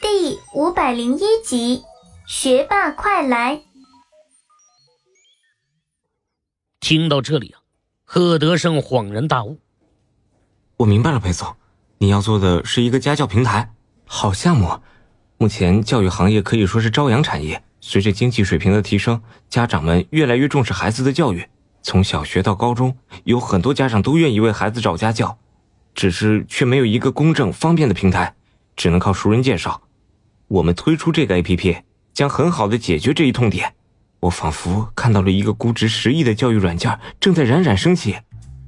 第501集，学霸快来！ 听到这里啊，贺德胜恍然大悟。 我明白了，裴总，你要做的是一个家教平台，好项目。目前教育行业可以说是朝阳产业，随着经济水平的提升，家长们越来越重视孩子的教育，从小学到高中，有很多家长都愿意为孩子找家教，只是却没有一个公正方便的平台，只能靠熟人介绍。我们推出这个 APP 将很好的解决这一痛点，我仿佛看到了一个估值10亿的教育软件正在冉冉升起。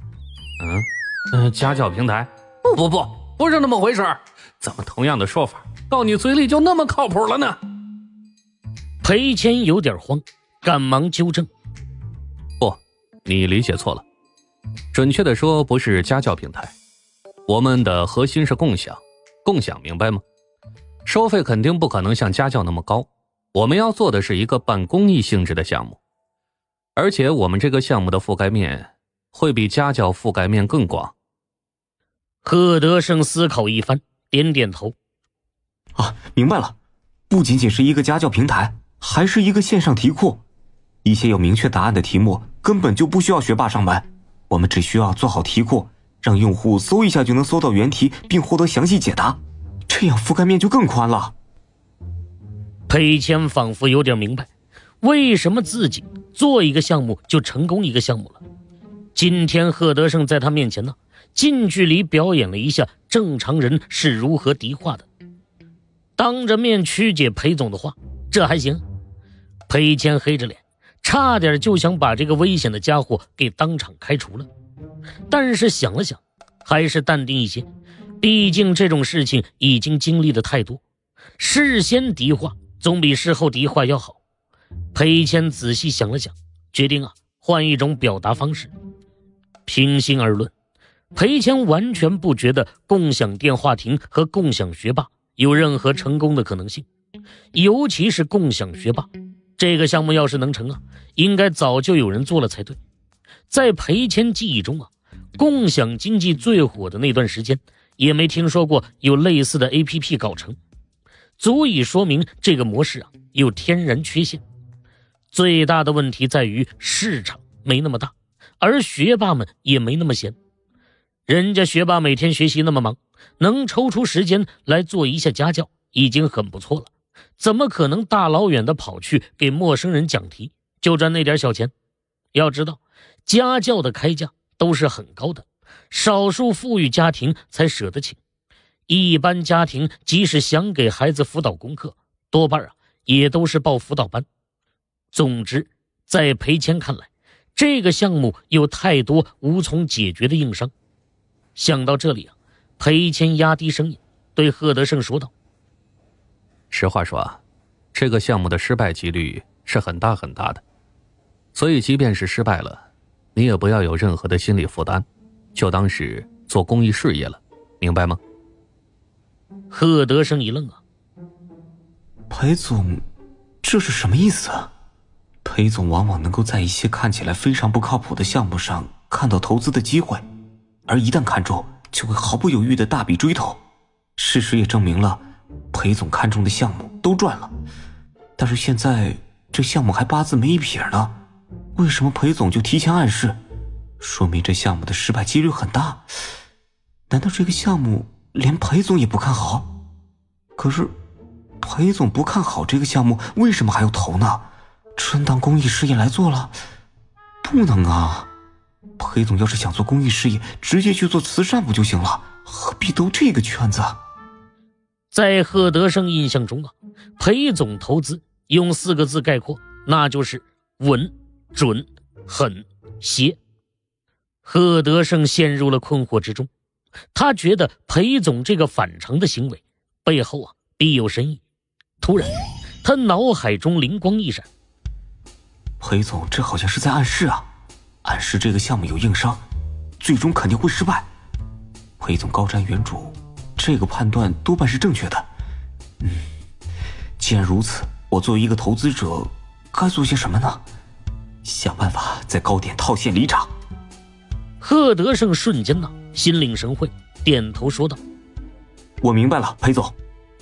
家教平台？不是那么回事，怎么同样的说法到你嘴里就那么靠谱了呢？ 裴谦有点慌，赶忙纠正。 不，你理解错了，准确的说不是家教平台，我们的核心是共享，明白吗？收费肯定不可能像家教那么高，我们要做的是一个半公益性质的项目，而且我们这个项目的覆盖面会比家教覆盖面更广。 贺德胜思考一番，点点头。 明白了，不仅仅是一个家教平台，还是一个线上题库。一些有明确答案的题目根本就不需要学霸上班，我们只需要做好题库，让用户搜一下就能搜到原题并获得详细解答，这样覆盖面就更宽了。 裴谦仿佛有点明白，为什么自己做一个项目就成功一个项目了。今天贺德胜在他面前呢，近距离表演了一下正常人是如何敌话的，当着面曲解裴总的话，这还行？裴谦黑着脸，差点就想把这个危险的家伙给当场开除了，但是想了想，还是淡定一些，毕竟这种事情已经经历的太多，事先敌话总比事后敌话要好。裴谦仔细想了想，决定换一种表达方式。平心而论，裴谦完全不觉得共享电话亭和共享学霸有任何成功的可能性，尤其是共享学霸这个项目要是能成应该早就有人做了才对。在裴谦记忆中共享经济最火的那段时间，也没听说过有类似的 APP 搞成，足以说明这个模式有天然缺陷。最大的问题在于市场没那么大，而学霸们也没那么闲。人家学霸每天学习那么忙，能抽出时间来做一下家教已经很不错了，怎么可能大老远的跑去给陌生人讲题就赚那点小钱？要知道家教的开价都是很高的，少数富裕家庭才舍得请，一般家庭即使想给孩子辅导功课，多半也都是报辅导班。总之，在裴谦看来，这个项目有太多无从解决的硬伤。想到这里裴谦压低声音对贺德胜说道： 实话说这个项目的失败几率是很大很大的，所以即便是失败了，你也不要有任何的心理负担，就当是做公益事业了，明白吗？ 贺德胜一愣裴总，这是什么意思啊？裴总往往能够在一些看起来非常不靠谱的项目上看到投资的机会，而一旦看中就会毫不犹豫的大笔追投。事实也证明了裴总看中的项目都赚了，但是现在这项目还八字没一撇呢，为什么裴总就提前暗示？说明这项目的失败几率很大。难道这个项目连裴总也不看好？可是裴总不看好这个项目，为什么还要投呢？真当公益事业来做了？不能啊！裴总要是想做公益事业，直接去做慈善不就行了？何必兜这个圈子？ 在贺德胜印象中裴总投资用4个字概括，那就是稳、准、狠、邪。贺德胜陷入了困惑之中，他觉得裴总这个反常的行为背后必有深意。突然他脑海中灵光一闪， 裴总这好像是在暗示暗示这个项目有硬伤，最终肯定会失败。裴总高瞻远瞩，这个判断多半是正确的。既然如此，我作为一个投资者该做些什么呢？想办法在高点套现离场。 贺德胜瞬间心领神会，点头说道： 我明白了，裴总。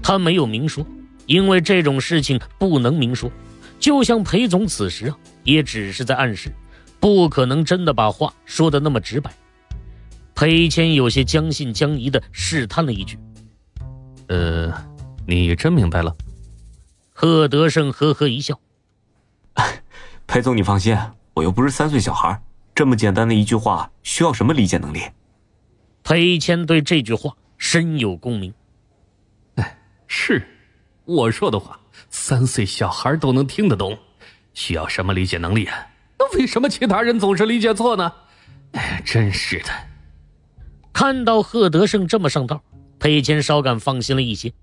他没有明说，因为这种事情不能明说。就像裴总此时也只是在暗示，不可能真的把话说得那么直白。裴谦有些将信将疑地试探了一句： 你真明白了？ 贺德胜呵呵一笑： 裴总你放心，我又不是3岁小孩，这么简单的一句话需要什么理解能力？ 裴谦对这句话深有共鸣。 是，我说的话3岁小孩都能听得懂，需要什么理解能力啊？那为什么其他人总是理解错呢？真是的。 看到贺德胜这么上道，裴谦稍感放心了一些。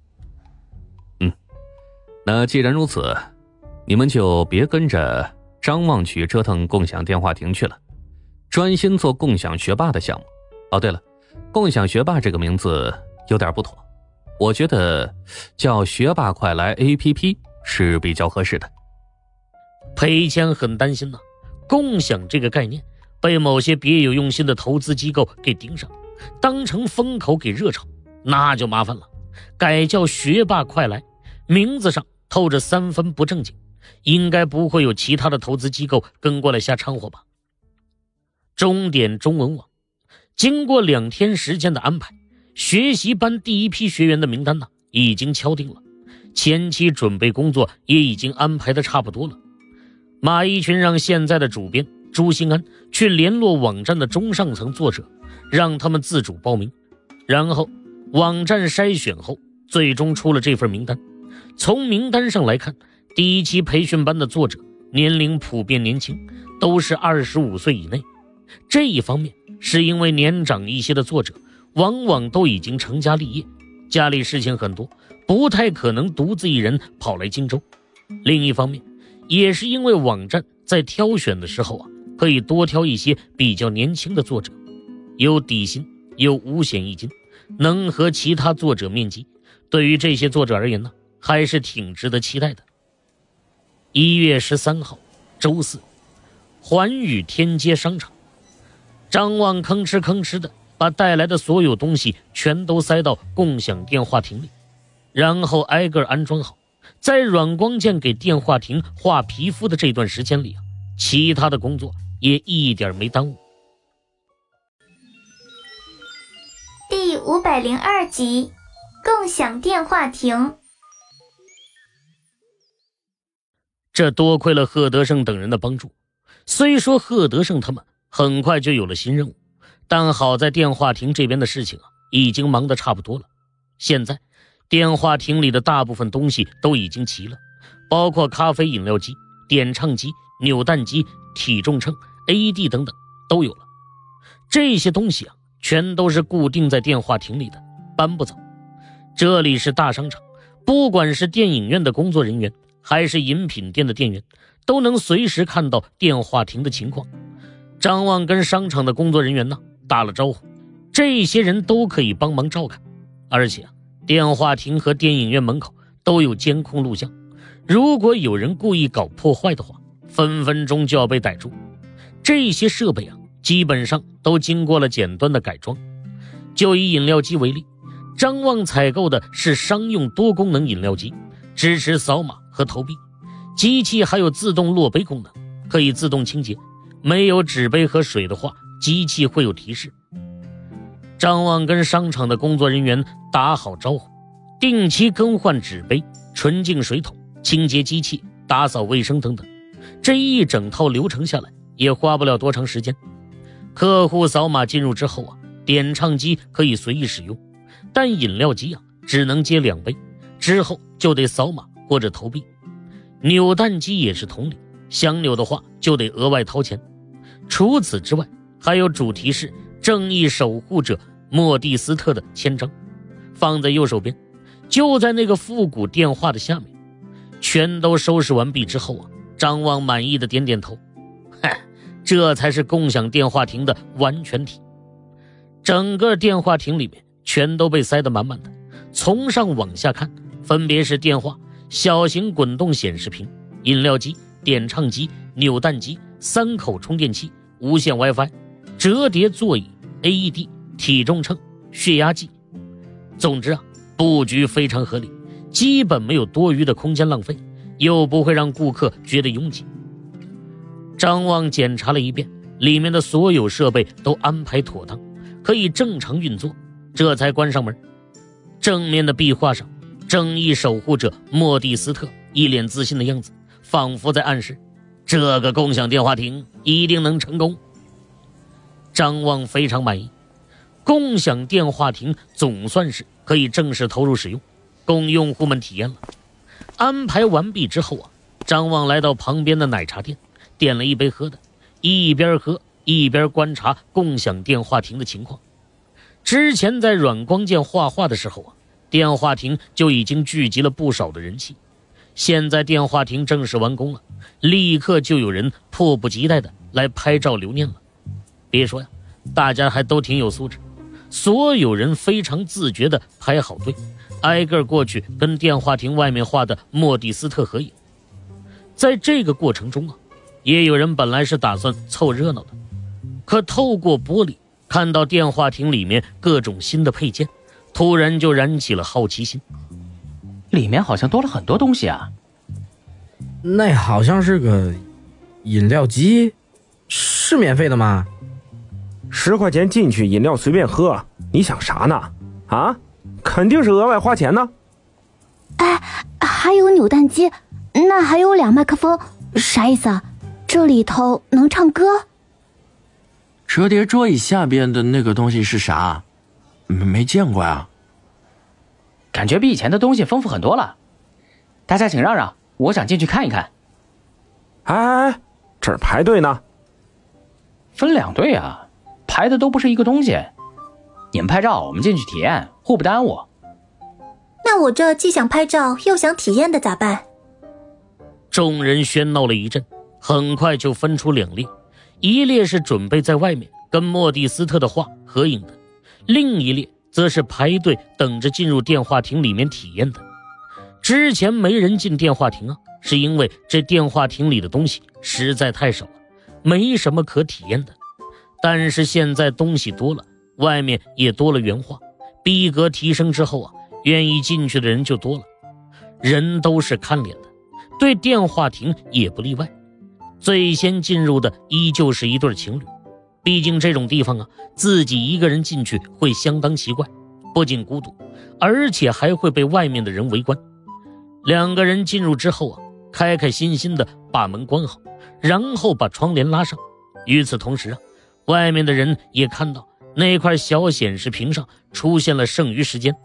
那既然如此，你们就别跟着张望去折腾共享电话亭去了，专心做共享学霸的项目。哦，对了，共享学霸这个名字有点不妥，我觉得叫学霸快来 APP 是比较合适的。 裴谦很担心共享这个概念被某些别有用心的投资机构给盯上，当成风口给热炒，那就麻烦了。改叫学霸快来，名字上透着3分不正经，应该不会有其他的投资机构跟过来瞎掺和吧。中点中文网经过2天时间的安排，学习班第一批学员的名单已经敲定了，前期准备工作也已经安排的差不多了。马一群让现在的主编朱兴安去联络网站的中上层作者，让他们自主报名，然后网站筛选后最终出了这份名单。从名单上来看，第一期培训班的作者年龄普遍年轻，都是25岁以内。这一方面是因为年长一些的作者往往都已经成家立业，家里事情很多，不太可能独自一人跑来荆州。另一方面也是因为网站在挑选的时候可以多挑一些比较年轻的作者，有底薪，有五险一金，能和其他作者面基，对于这些作者而言还是挺值得期待的。1月13号周四，环宇天街商场，张望吭哧吭哧的把带来的所有东西全都塞到共享电话亭里，然后挨个安装好。在阮光剑给电话亭画皮肤的这段时间里其他的工作也一点没耽误。 第502集，共享电话亭。 这多亏了贺德胜等人的帮助，虽说贺德胜他们很快就有了新任务，但好在电话亭这边的事情已经忙得差不多了。现在电话亭里的大部分东西都已经齐了，包括咖啡饮料机、点唱机、扭蛋机、体重秤、AED 等等都有了。这些东西全都是固定在电话亭里的，搬不走。这里是大商场，不管是电影院的工作人员还是饮品店的店员，都能随时看到电话亭的情况。张望跟商场的工作人员打了招呼，这些人都可以帮忙照看，而且电话亭和电影院门口都有监控录像，如果有人故意搞破坏的话，分分钟就要被逮住。这些设备基本上都经过了简单的改装。就以饮料机为例，张望采购的是商用多功能饮料机，支持扫码和投币，机器还有自动落杯功能，可以自动清洁，没有纸杯和水的话，机器会有提示。张望跟商场的工作人员打好招呼，定期更换纸杯、纯净水桶、清洁机器、打扫卫生等等，这一整套流程下来也花不了多长时间。客户扫码进入之后点唱机可以随意使用，但饮料机只能接2杯，之后就得扫码或者投币。扭蛋机也是同理，想扭的话就得额外掏钱。除此之外，还有主题是正义守护者莫蒂斯特的签章，放在右手边，就在那个复古电话的下面。全都收拾完毕之后张望满意的点点头，这才是共享电话亭的完全体。整个电话亭里面全都被塞得满满的，从上往下看，分别是电话、小型滚动显示屏、饮料机、点唱机、扭蛋机、3口充电器、无线 WiFi、折叠座椅、AED、体重秤、血压计。总之布局非常合理， 基本没有多余的空间浪费，又不会让顾客觉得拥挤。张望检查了一遍，里面的所有设备都安排妥当，可以正常运作，这才关上门。正面的壁画上，正义守护者莫蒂斯特一脸自信的样子，仿佛在暗示这个共享电话亭一定能成功。张望非常满意，共享电话亭总算是可以正式投入使用，供用户们体验了。安排完毕之后张望来到旁边的奶茶店，点了一杯喝的，一边喝一边观察共享电话亭的情况。之前在软光剑画画的时候电话亭就已经聚集了不少的人气。现在电话亭正式完工了，立刻就有人迫不及待的来拍照留念了。别说呀，大家还都挺有素质，所有人非常自觉的排好队，挨个过去跟电话亭外面画的莫蒂斯特合影。在这个过程中也有人本来是打算凑热闹的，可透过玻璃看到电话亭里面各种新的配件，突然就燃起了好奇心。 里面好像多了很多东西啊。 那好像是个饮料机，是免费的吗 ？10块钱进去，饮料随便喝，你想啥呢？啊，肯定是额外花钱呢。 哎，还有扭蛋机，那还有2麦克风，啥意思啊？这里头能唱歌？ 折叠桌椅下边的那个东西是啥？没见过呀。 感觉比以前的东西丰富很多了。大家请让让，我想进去看一看。 哎，这儿排队呢。 分2队啊，排的都不是一个东西。你们拍照，我们进去体验，互不耽误。 那我这既想拍照又想体验的咋办？ 众人喧闹了一阵，很快就分出2列，一列是准备在外面跟莫蒂斯特的画合影的，另一列则是排队等着进入电话亭里面体验的。之前没人进电话亭是因为这电话亭里的东西实在太少了，没什么可体验的。但是现在东西多了，外面也多了原画，逼格提升之后愿意进去的人就多了。人都是看脸的，对电话亭也不例外。最先进入的依旧是一对情侣，毕竟这种地方自己一个人进去会相当奇怪，不仅孤独，而且还会被外面的人围观。2个人进入之后开开心心的把门关好，然后把窗帘拉上。与此同时外面的人也看到那块小显示屏上出现了剩余时间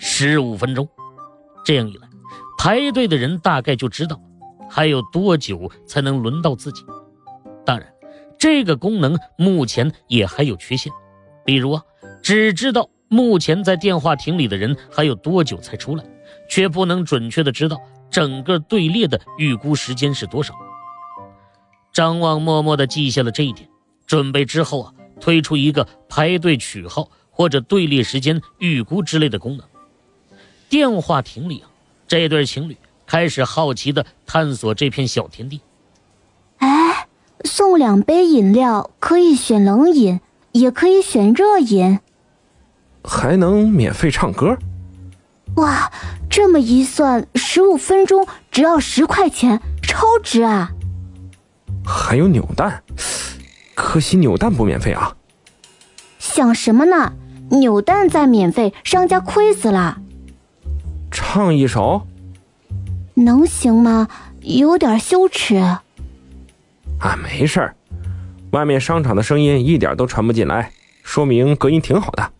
15分钟。这样一来，排队的人大概就知道还有多久才能轮到自己。当然，这个功能目前也还有缺陷，比如只知道目前在电话亭里的人还有多久才出来，却不能准确的知道整个队列的预估时间是多少。张望默默地记下了这一点，准备之后推出一个排队取号或者队列时间预估之类的功能。电话亭里这对情侣开始好奇地探索这片小天地。 哎，送2杯饮料，可以选冷饮，也可以选热饮， 还能免费唱歌。 哇，这么一算，15分钟只要10块钱，超值啊！ 还有扭蛋，可惜扭蛋不免费啊。 想什么呢？扭蛋再免费，商家亏死了。 唱一首？ 能行吗？有点羞耻。 没事儿，外面商场的声音一点都传不进来，说明隔音挺好的。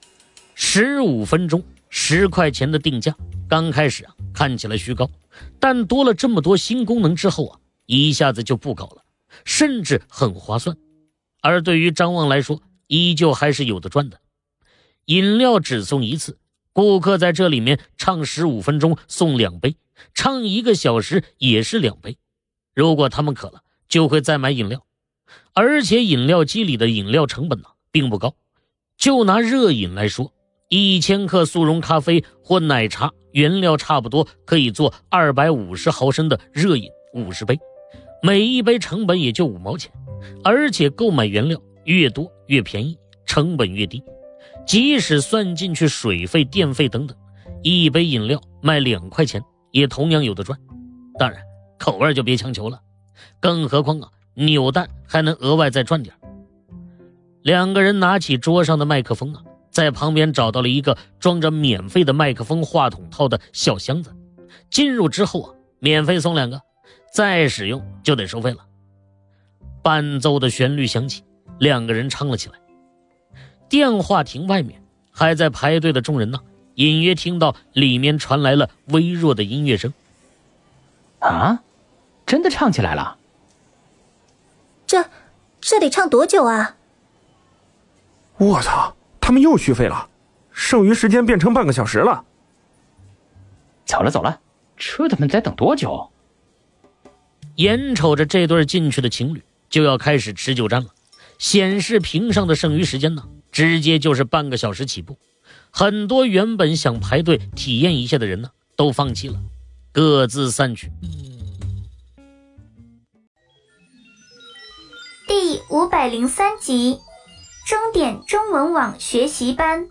15分钟10块钱的定价，刚开始看起来虚高，但多了这么多新功能之后一下子就不高了，甚至很划算。而对于张望来说，依旧还是有的赚的。饮料只送1次，顾客在这里面唱15分钟送2杯，唱1个小时也是2杯。如果他们渴了，就会再买饮料。而且饮料机里的饮料成本并不高，就拿热饮来说，1000克速溶咖啡或奶茶原料差不多可以做250毫升的热饮50杯，每一杯成本也就5毛钱，而且购买原料越多越便宜，成本越低。即使算进去水费、电费等等， 一杯饮料卖2块钱，也同样有的赚。当然口味就别强求了，更何况扭蛋还能额外再赚点。2个人拿起桌上的麦克风在旁边找到了一个装着免费的麦克风话筒套的小箱子，进入之后免费送2个，再使用就得收费了。伴奏的旋律响起，2个人唱了起来。电话亭外面还在排队的众人隐约听到里面传来了微弱的音乐声。 啊，真的唱起来了？ 这得唱多久啊？ 我操，他们又续费了，剩余时间变成半个小时了。 走了，这他们在等多久？ 眼瞅着这对进去的情侣就要开始持久战了，显示屏上的剩余时间直接就是半个小时起步。很多原本想排队体验一下的人都放弃了，各自散去。 第503集，终点中文网学习班。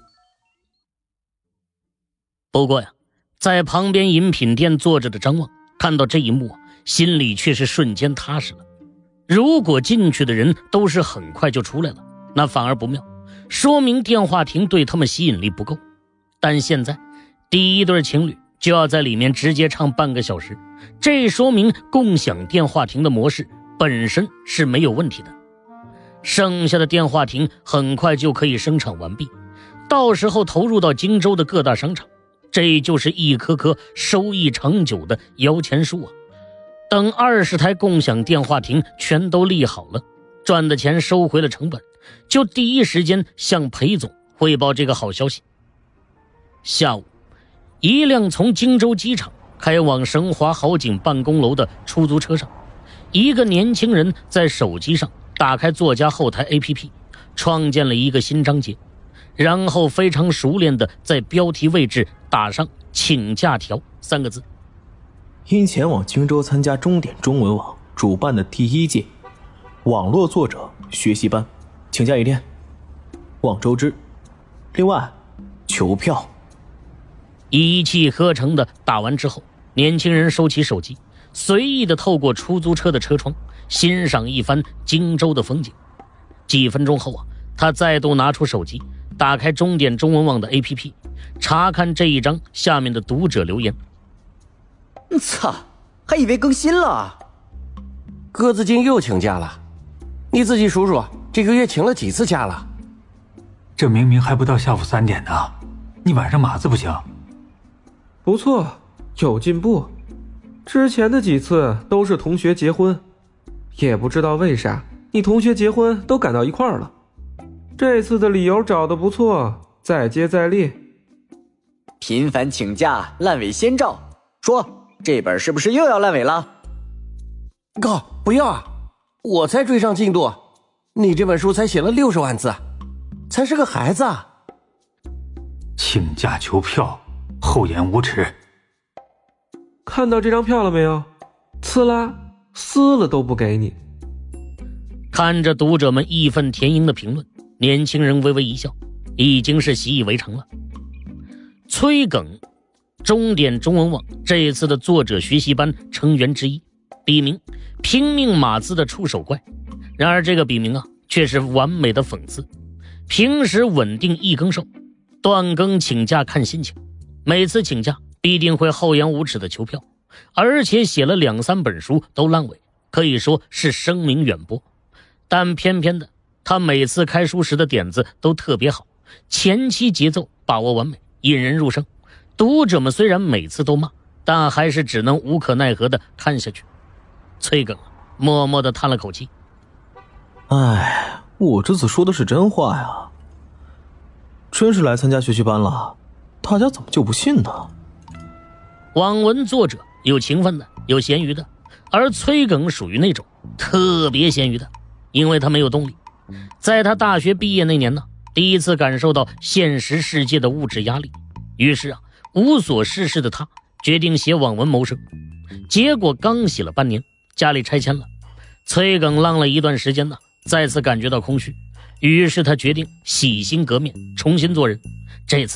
不过在旁边饮品店坐着的张望看到这一幕心里却是瞬间踏实了。如果进去的人都是很快就出来了，那反而不妙，说明电话亭对他们吸引力不够。但现在第一对情侣就要在里面直接唱半个小时，这说明共享电话亭的模式本身是没有问题的。剩下的电话亭很快就可以生产完毕，到时候投入到荆州的各大商场，这就是一颗颗收益长久的摇钱树等20台共享电话亭全都立好了，赚的钱收回了成本，就第一时间向裴总汇报这个好消息。下午，一辆从荆州机场开往神华好景办公楼的出租车上，一个年轻人在手机上打开作家后台 APP， 创建了一个新章节，然后非常熟练地在标题位置打上请假条3个字。 因前往荆州参加终点中文网主办的第1届网络作者学习班，请假1天，望周知。另外求票。 一气呵成的打完之后，年轻人收起手机，随意的透过出租车的车窗欣赏一番荆州的风景。几分钟后他再度拿出手机，打开终点中文网的 APP， 查看这一章下面的读者留言。 操，还以为更新了。鸽子精又请假了，你自己数数，这个月请了几次假了？ 这明明还不到下午3点呢，你晚上码字不行？ 不错，有进步。之前的几次都是同学结婚，也不知道为啥你同学结婚都赶到一块儿了。这次的理由找得不错，再接再厉。 频繁请假，烂尾先兆。说这本是不是又要烂尾了？哥，不要啊！我才追上进度，你这本书才写了60万字，才是个孩子。 请假求票，厚颜无耻。 看到这张票了没有？呲啦，撕了都不给你。 看着读者们义愤填膺的评论，年轻人微微一笑，已经是习以为常了。崔耿，终点中文网这一次的作者学习班成员之一，笔名拼命码字的触手怪。然而这个笔名却是完美的讽刺。平时稳定一更瘦，断更请假看心情，每次请假必定会厚颜无耻的求票，而且写了2、3本书都烂尾，可以说是声名远播。但偏偏的他每次开书时的点子都特别好，前期节奏把握完美，引人入胜。读者们虽然每次都骂，但还是只能无可奈何的看下去。崔耿默默地叹了口气， 哎，我这次说的是真话呀，真是来参加学习班了，大家怎么就不信呢？ 网文作者有勤奋的，有闲鱼的，而崔耿属于那种特别闲鱼的，因为他没有动力。在他大学毕业那年第一次感受到现实世界的物质压力，于是无所事事的他决定写网文谋生。结果刚写了半年，家里拆迁了，崔耿浪了一段时间再次感觉到空虚，于是他决定洗心革面，重新做人。这次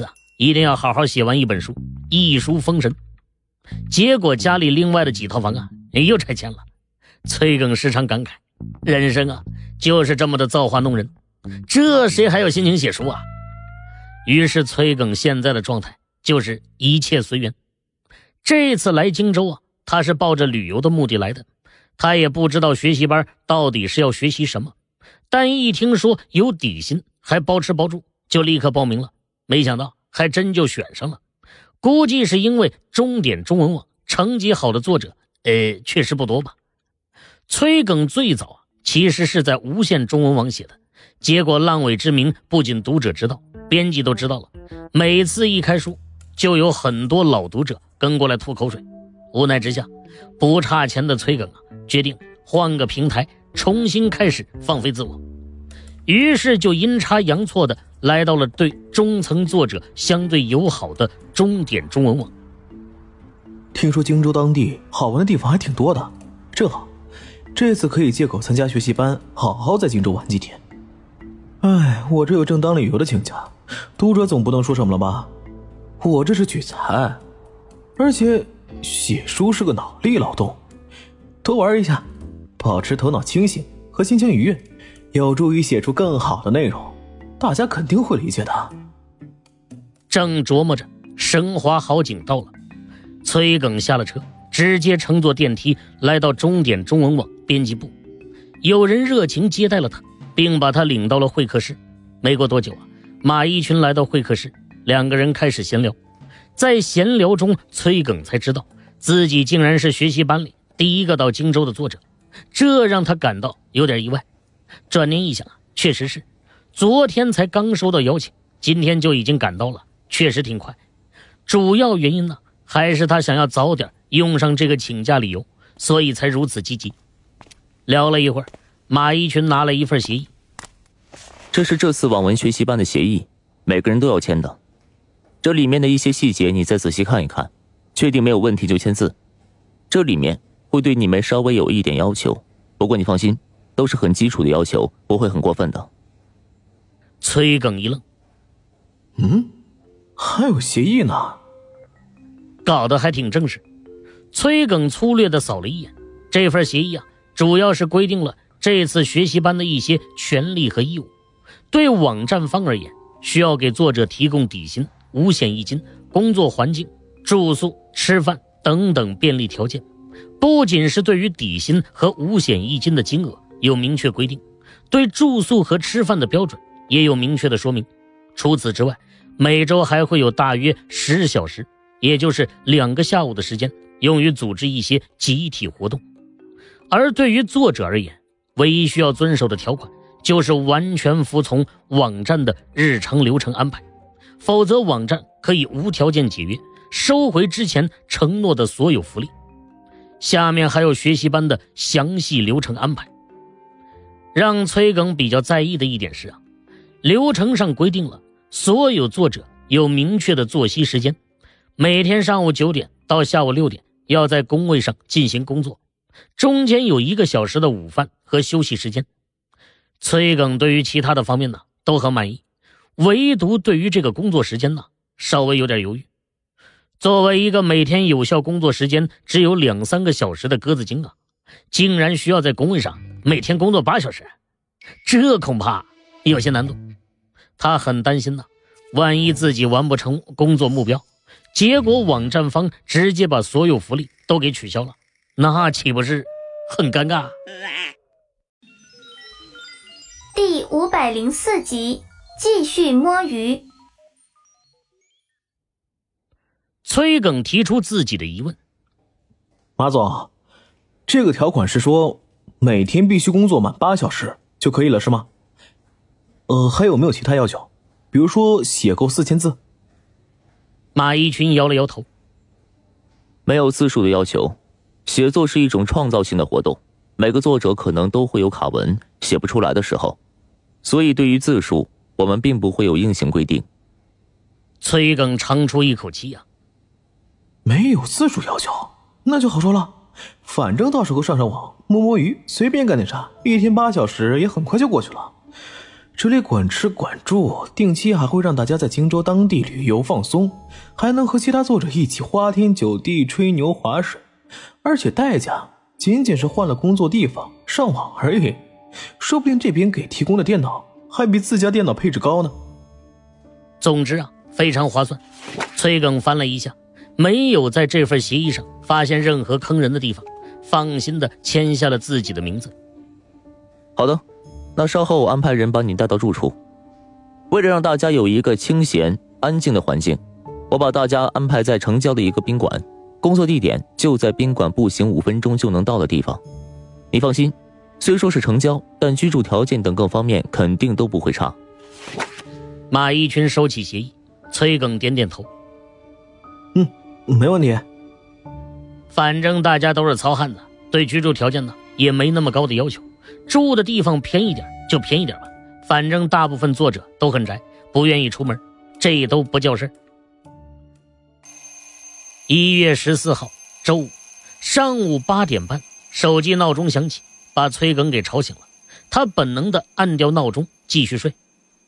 一定要好好写完一本书，一书封神。结果家里另外的几套房啊又拆迁了。崔耿时常感慨，人生啊就是这么的造化弄人，这谁还有心情写书啊？于是崔耿现在的状态就是一切随缘。这次来荆州啊，他是抱着旅游的目的来的，他也不知道学习班到底是要学习什么，但一听说有底薪还包吃包住，就立刻报名了。没想到还真就选上了，估计是因为中点中文网成绩好的作者确实不多吧。崔耿最早其实是在无线中文网写的，结果烂尾之名不仅读者知道，编辑都知道了。每次一开书就有很多老读者跟过来吐口水。无奈之下，不差钱的崔耿决定换个平台重新开始放飞自我，于是就阴差阳错的来到了对中层作者相对友好的中点中文网。 听说荆州当地好玩的地方还挺多的，正好这次可以借口参加学习班，好好在荆州玩几天。哎，我这有正当理由的请假，读者总不能说什么了吧？我这是取材，而且写书是个脑力劳动，多玩一下，保持头脑清醒和心情愉悦，有助于写出更好的内容，大家肯定会理解的。 正琢磨着，升华好景到了，崔耿下了车，直接乘坐电梯来到中点中文网编辑部。有人热情接待了他，并把他领到了会客室。没过多久马一群来到会客室，两个人开始闲聊。在闲聊中，崔耿才知道自己竟然是学习班里第一个到荆州的作者，这让他感到有点意外。转念一想确实是，昨天才刚收到邀请，今天就已经赶到了，确实挺快。主要原因呢，还是他想要早点用上这个请假理由，所以才如此积极。聊了一会儿，马一群拿了一份协议。 这是这次网文学习班的协议，每个人都要签的。这里面的一些细节你再仔细看一看，确定没有问题就签字。这里面会对你们稍微有一点要求，不过你放心，都是很基础的要求，不会很过分的。 崔耿一愣， 还有协议呢？ 搞得还挺正式。崔耿粗略地扫了一眼，这份协议主要是规定了这次学习班的一些权利和义务。对网站方而言，需要给作者提供底薪、五险一金、工作环境、住宿、吃饭等等便利条件。不仅是对于底薪和五险一金的金额有明确规定，对住宿和吃饭的标准也有明确的说明。除此之外，每周还会有大约10小时，也就是2个下午的时间，用于组织一些集体活动。而对于作者而言，唯一需要遵守的条款就是完全服从网站的日常流程安排，否则网站可以无条件解约，收回之前承诺的所有福利。下面还有学习班的详细流程安排。让崔耿比较在意的一点是流程上规定了所有作者有明确的作息时间，每天上午9点到下午6点要在工位上进行工作，中间有1个小时的午饭和休息时间。崔耿对于其他的方面都很满意，唯独对于这个工作时间稍微有点犹豫。作为一个每天有效工作时间只有2-3个小时的鸽子精竟然需要在工位上每天工作8小时，这恐怕有些难度。他很担心万一自己完不成工作目标，结果网站方直接把所有福利都给取消了，那岂不是很尴尬？ 第504集，继续摸鱼。 崔耿提出自己的疑问。 马总，这个条款是说每天必须工作满8小时就可以了是吗？还有没有其他要求？比如说写够4000字？ 马一群摇了摇头。 没有字数的要求，写作是一种创造性的活动，每个作者可能都会有卡文写不出来的时候，所以对于字数我们并不会有硬性规定。 崔耿长出一口气没有字数要求，那就好说了，反正到时候上网摸摸鱼，随便干点啥，1天8小时也很快就过去了。 这里管吃管住，定期还会让大家在荆州当地旅游放松，还能和其他作者一起花天酒地吹牛划水，而且代价仅仅是换了工作地方上网而已，说不定这边给提供的电脑还比自家电脑配置高呢。 总之啊，非常划算。崔耿翻了一下，没有在这份协议上发现任何坑人的地方，放心地签下了自己的名字。 好的，那稍后我安排人把你带到住处。为了让大家有一个清闲安静的环境，我把大家安排在城郊的一个宾馆，工作地点就在宾馆步行5分钟就能到的地方。你放心，虽说是城郊，但居住条件等各方面肯定都不会差。 马一群收起协议，崔耿点点头。 没问题。 反正大家都是糙汉子，对居住条件呢也没那么高的要求，住的地方便宜点就便宜点吧。反正大部分作者都很宅，不愿意出门，这都不叫事。1月14号周五上午8点半，手机闹钟响起，把崔耿给吵醒了。他本能的按掉闹钟继续睡。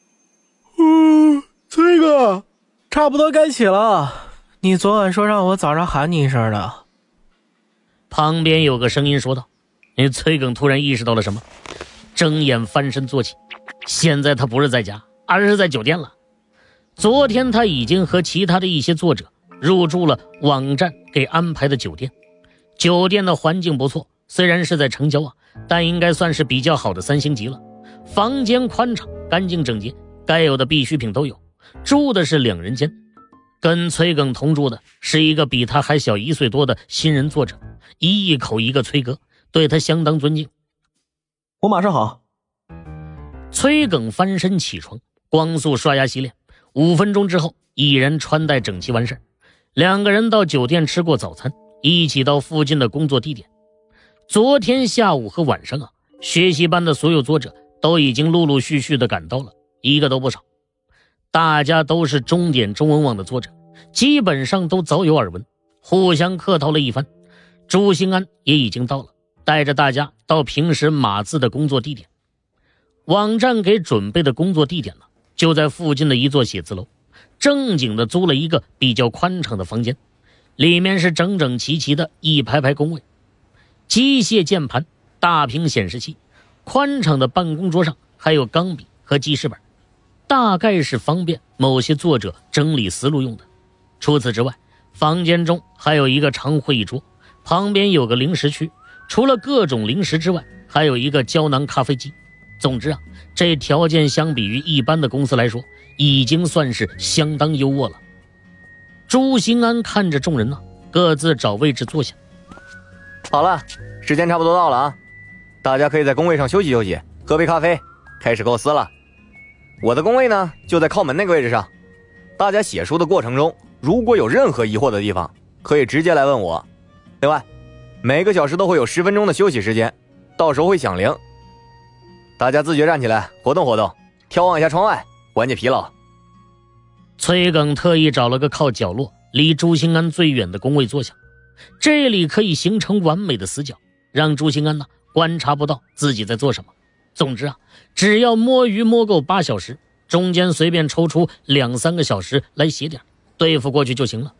崔哥，差不多该起了，你昨晚说让我早上喊你一声的。 旁边有个声音说道。崔耿突然意识到了什么，睁眼翻身坐起。现在他不是在家，而是在酒店了。昨天他已经和其他的一些作者入住了网站给安排的酒店。酒店的环境不错，虽然是在城郊啊，但应该算是比较好的3星级了。房间宽敞，干净整洁，该有的必需品都有。住的是2人间，跟崔耿同住的是一个比他还小1岁多的新人作者，一口一个崔哥，对他相当尊敬。 我马上好。 崔耿翻身起床，光速刷牙洗脸，5分钟之后一人穿戴整齐完事。2个人到酒店吃过早餐，一起到附近的工作地点。昨天下午和晚上啊，学习班的所有作者都已经陆陆续续的赶到了，一个都不少。大家都是钟点中文网的作者，基本上都早有耳闻，互相客套了一番。朱兴安也已经到了，带着大家到平时码字的工作地点。网站给准备的工作地点呢，就在附近的一座写字楼，正经的租了一个比较宽敞的房间，里面是整整齐齐的一排排工位，机械键盘、大屏显示器，宽敞的办公桌上还有钢笔和记事本，大概是方便某些作者整理思路用的。除此之外，房间中还有一个长会议桌，旁边有个零食区，除了各种零食之外，还有一个胶囊咖啡机。总之啊，这条件相比于一般的公司来说，已经算是相当优渥了。朱兴安看着众人呢，各自找位置坐下。 好了，时间差不多到了啊，大家可以在工位上休息休息，喝杯咖啡，开始构思了。我的工位呢，就在靠门那个位置上。大家写书的过程中，如果有任何疑惑的地方，可以直接来问我。另外，每个小时都会有10分钟的休息时间，到时候会响铃。大家自觉站起来，活动活动，眺望一下窗外，缓解疲劳。 崔耿特意找了个靠角落离朱兴安最远的工位坐下，这里可以形成完美的死角，让朱兴安呢观察不到自己在做什么。总之啊，只要摸鱼摸够8小时，中间随便抽出2-3个小时来写点，对付过去就行了。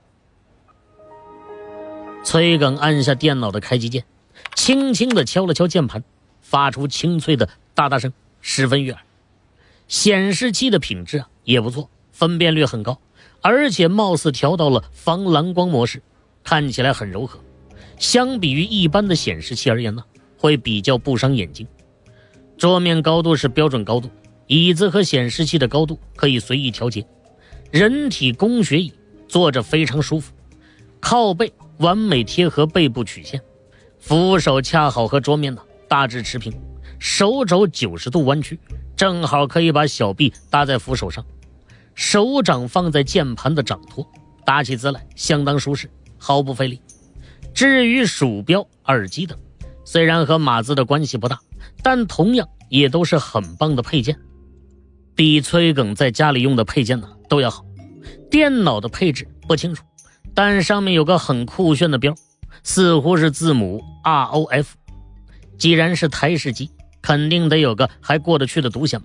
崔耿按下电脑的开机键，轻轻地敲了敲键盘，发出清脆的哒哒声，十分悦耳。显示器的品质啊也不错，分辨率很高，而且貌似调到了防蓝光模式，看起来很柔和。相比于一般的显示器而言呢，会比较不伤眼睛。桌面高度是标准高度，椅子和显示器的高度可以随意调节。人体工学椅坐着非常舒服，靠背完美贴合背部曲线，扶手恰好和桌面呢大致持平，手肘90度弯曲，正好可以把小臂搭在扶手上，手掌放在键盘的掌托，打起字来相当舒适，毫不费力。至于鼠标、耳机等，虽然和码字的关系不大，但同样也都是很棒的配件，比崔耿在家里用的配件呢都要好。电脑的配置不清楚，但上面有个很酷炫的标，似乎是字母 ROF。既然是台式机，肯定得有个还过得去的独显吧。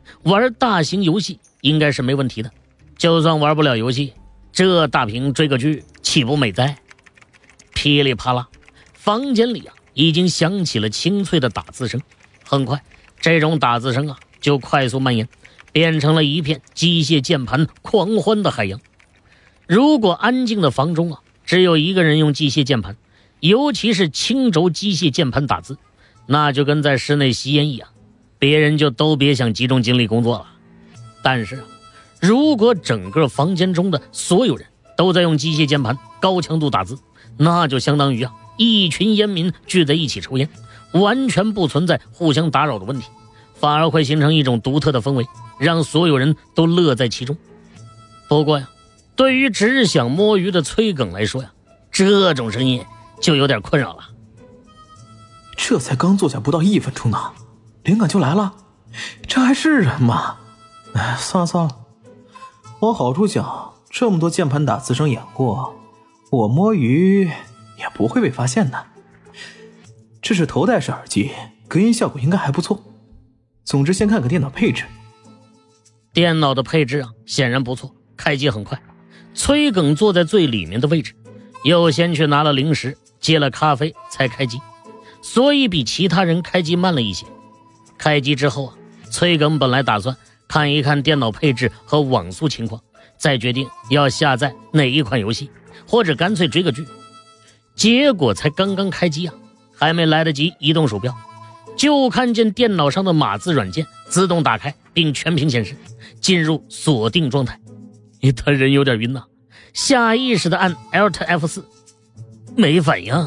玩大型游戏应该是没问题的。就算玩不了游戏，这大屏追个剧岂不美哉？噼里啪啦，房间里已经响起了清脆的打字声。很快，这种打字声就快速蔓延，变成了一片机械键盘狂欢的海洋。如果安静的房中只有一个人用机械键盘，尤其是轻轴机械键盘打字，那就跟在室内吸烟一样，别人就都别想集中精力工作了。但是如果整个房间中的所有人都在用机械键盘高强度打字，那就相当于一群烟民聚在一起抽烟，完全不存在互相打扰的问题，反而会形成一种独特的氛围，让所有人都乐在其中。不过对于只想摸鱼的崔耿来说这种声音就有点困扰了。 这才刚坐下不到1分钟呢，灵感就来了，这还是人吗？算了，往好处想，这么多键盘打字声演过，我摸鱼也不会被发现的。这是头戴式耳机，隔音效果应该还不错。总之先看看电脑配置。 电脑的配置显然不错，开机很快。崔耿坐在最里面的位置，又先去拿了零食，接了咖啡才开机，所以比其他人开机慢了一些。开机之后崔耿本来打算看一看电脑配置和网速情况，再决定要下载哪一款游戏，或者干脆追个剧。结果才刚刚开机还没来得及移动鼠标，就看见电脑上的码字软件自动打开并全屏显示，进入锁定状态。他人有点晕下意识的按 Alt F4， 没反应。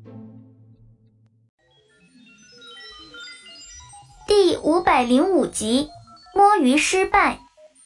第505集，摸鱼失败。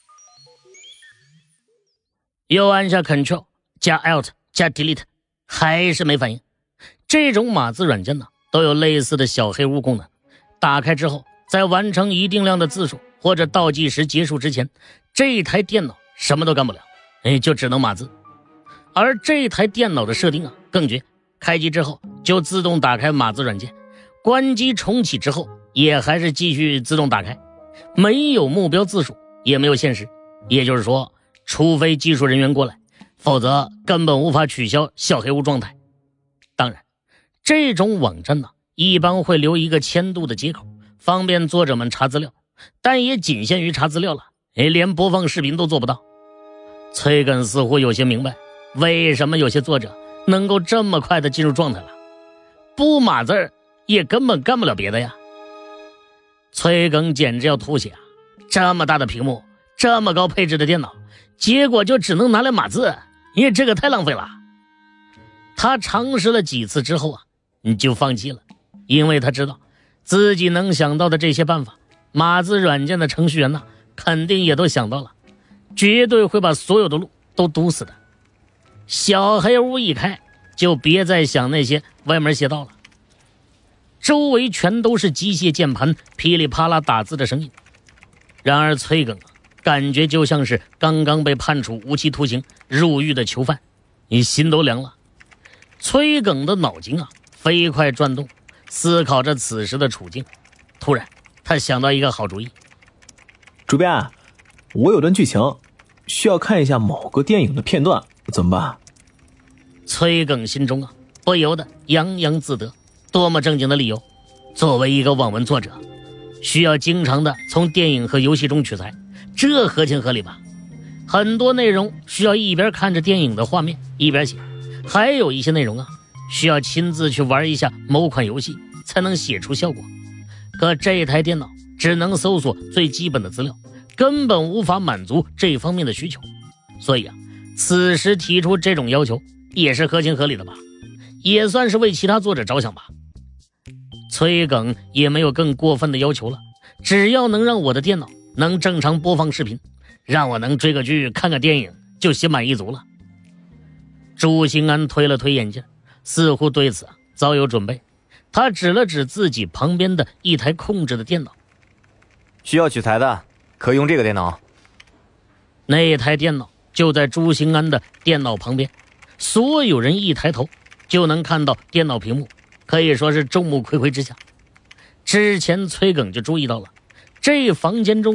又按下 Ctrl 加 Alt 加 Delete， 还是没反应。这种码字软件都有类似的小黑屋功能，打开之后，在完成一定量的字数或者倒计时结束之前，这台电脑什么都干不了，就只能码字。而这台电脑的设定更绝，开机之后就自动打开码字软件，关机重启之后也还是继续自动打开，没有目标字数，也没有限时。也就是说，除非技术人员过来，否则根本无法取消小黑屋状态。当然，这种网站一般会留一个签度的接口，方便作者们查资料，但也仅限于查资料了，连播放视频都做不到。崔耿似乎有些明白为什么有些作者能够这么快的进入状态了，不码字儿也根本干不了别的呀。崔耿简直要吐血这么大的屏幕，这么高配置的电脑，结果就只能拿来码字，因为这个太浪费了。他尝试了几次之后就放弃了，因为他知道自己能想到的这些办法，码字软件的程序员肯定也都想到了，绝对会把所有的路都堵死的。小黑屋一开，就别再想那些歪门邪道了。周围全都是机械键盘噼里啪啦打字的声音。然而崔耿感觉就像是刚刚被判处无期徒刑入狱的囚犯，你心都凉了。崔耿的脑筋飞快转动，思考着此时的处境。突然他想到一个好主意。 主编，我有段剧情需要看一下某个电影的片段，怎么办？ 崔耿心中不由得洋洋自得，多么正经的理由。作为一个网文作者，需要经常的从电影和游戏中取材，这合情合理吧？很多内容需要一边看着电影的画面一边写，还有一些内容需要亲自去玩一下某款游戏才能写出效果。可这台电脑只能搜索最基本的资料，根本无法满足这方面的需求。所以此时提出这种要求也是合情合理的吧，也算是为其他作者着想吧。崔耿也没有更过分的要求了，只要能让我的电脑能正常播放视频，让我能追个剧看个电影，就心满意足了。朱兴安推了推眼镜，似乎对此早有准备。他指了指自己旁边的一台空着的电脑， 需要取材的可用这个电脑。 那台电脑就在朱兴安的电脑旁边，所有人一抬头就能看到电脑屏幕，可以说是众目睽睽之下。之前崔耿就注意到了，这房间中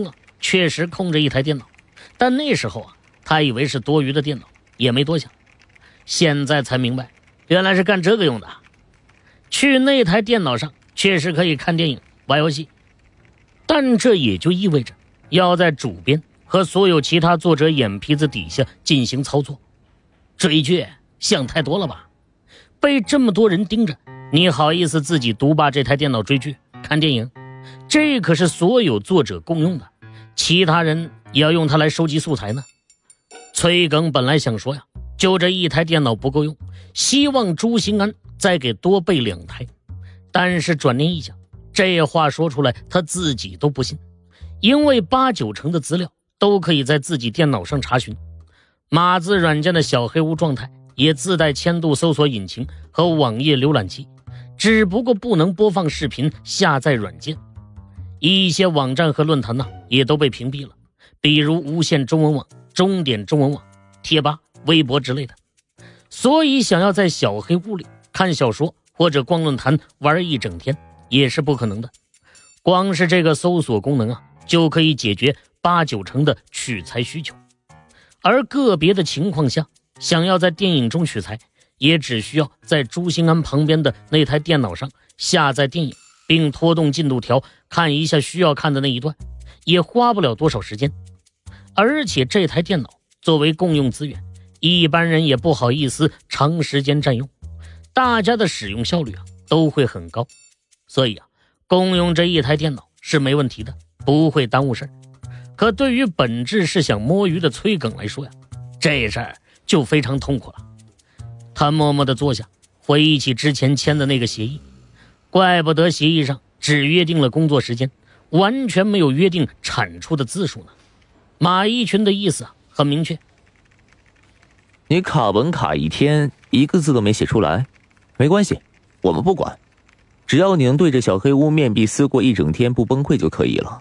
确实空着一台电脑，但那时候啊，他以为是多余的电脑，也没多想。现在才明白，原来是干这个用的。去那台电脑上确实可以看电影、玩游戏，但这也就意味着要在主编和所有其他作者眼皮子底下进行操作。追剧想太多了吧？被这么多人盯着，你好意思自己独霸这台电脑追剧、看电影？这可是所有作者共用的，其他人也要用它来收集素材呢。崔耿本来想说呀，就这一台电脑不够用，希望朱兴安再给多备2台，但是转念一想，这话说出来他自己都不信，因为8、9成的资料都可以在自己电脑上查询。码字软件的小黑屋状态也自带千度搜索引擎和网页浏览器，只不过不能播放视频、下载软件。一些网站和论坛呢，也都被屏蔽了，比如无线中文网、中点中文网、贴吧、微博之类的。所以想要在小黑屋里看小说或者逛论坛玩一整天也是不可能的。光是这个搜索功能啊，就可以解决8、9成的取材需求。而个别的情况下，想要在电影中取材，也只需要在朱兴安旁边的那台电脑上下载电影，并拖动进度条看一下需要看的那一段，也花不了多少时间。而且这台电脑作为共用资源，一般人也不好意思长时间占用，大家的使用效率啊都会很高。所以啊，共用这一台电脑是没问题的，不会耽误事儿。可对于本质是想摸鱼的崔耿来说呀，这事儿就非常痛苦了。他默默地坐下，回忆起之前签的那个协议，怪不得协议上只约定了工作时间，完全没有约定产出的字数呢。马一群的意思啊很明确， 你卡文卡一天1个字都没写出来，没关系，我们不管，只要你能对着小黑屋面壁思过一整天不崩溃就可以了。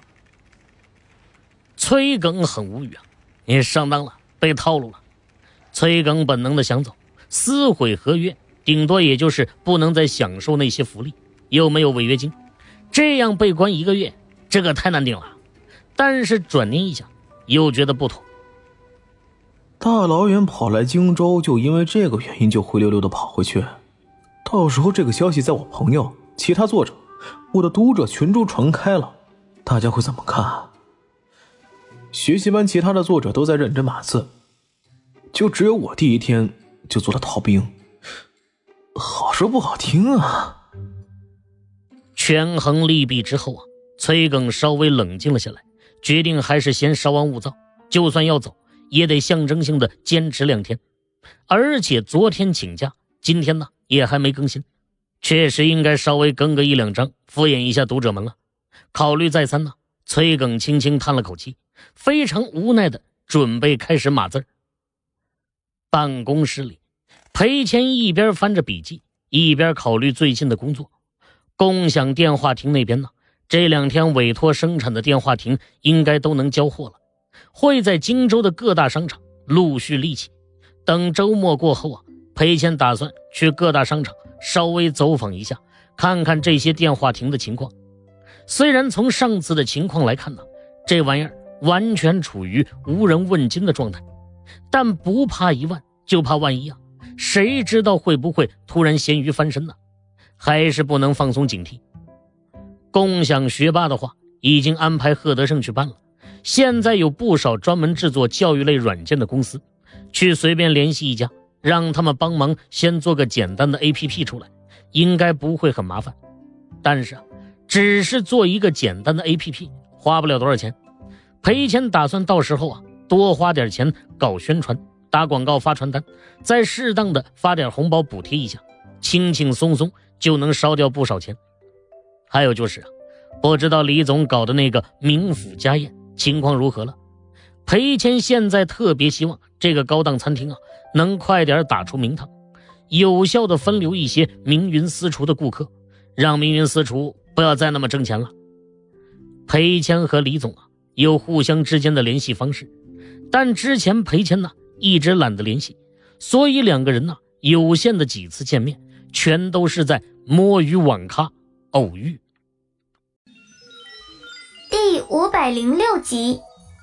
崔耿很无语啊，你上当了，被套路了。崔耿本能的想走，撕毁合约，顶多也就是不能再享受那些福利，又没有违约金，这样被关1个月，这个太难顶了。但是转念一想，又觉得不妥。 大老远跑来荆州，就因为这个原因就灰溜溜的跑回去，到时候这个消息在我朋友、其他作者、我的读者群中传开了，大家会怎么看？学习班其他的作者都在认真码字，就只有我第一天就做了逃兵，好说不好听啊。 权衡利弊之后啊，崔耿稍微冷静了下来，决定还是先稍安勿躁，就算要走也得象征性的坚持2天。而且昨天请假，今天呢也还没更新，确实应该稍微更个1、2章，敷衍一下读者们了。考虑再三呢，崔耿轻轻叹了口气，非常无奈的准备开始码字。办公室里，裴谦一边翻着笔记，一边考虑最近的工作。共享电话亭那边呢，这2天委托生产的电话亭应该都能交货了，会在荆州的各大商场陆续立起。等周末过后啊，裴谦打算去各大商场稍微走访一下，看看这些电话亭的情况。虽然从上次的情况来看呢，这玩意儿完全处于无人问津的状态，但不怕一万就怕万一啊，谁知道会不会突然咸鱼翻身呢？还是不能放松警惕。共享学霸的话已经安排贺德胜去办了，现在有不少专门制作教育类软件的公司，去随便联系一家，让他们帮忙先做个简单的 APP 出来，应该不会很麻烦。但是只是做一个简单的 APP 花不了多少钱，裴谦打算到时候啊多花点钱搞宣传，打广告、发传单，再适当的发点红包补贴一下，轻轻松松就能烧掉不少钱。还有就是不知道李总搞的那个名府家宴情况如何了。裴谦现在特别希望这个高档餐厅能快点打出名堂，有效的分流一些名云私厨的顾客，让名云私厨不要再那么挣钱了。裴谦和李总有互相之间的联系方式，但之前裴谦一直懒得联系，所以2个人有限的几次见面全都是在摸鱼网咖偶遇。 第506集，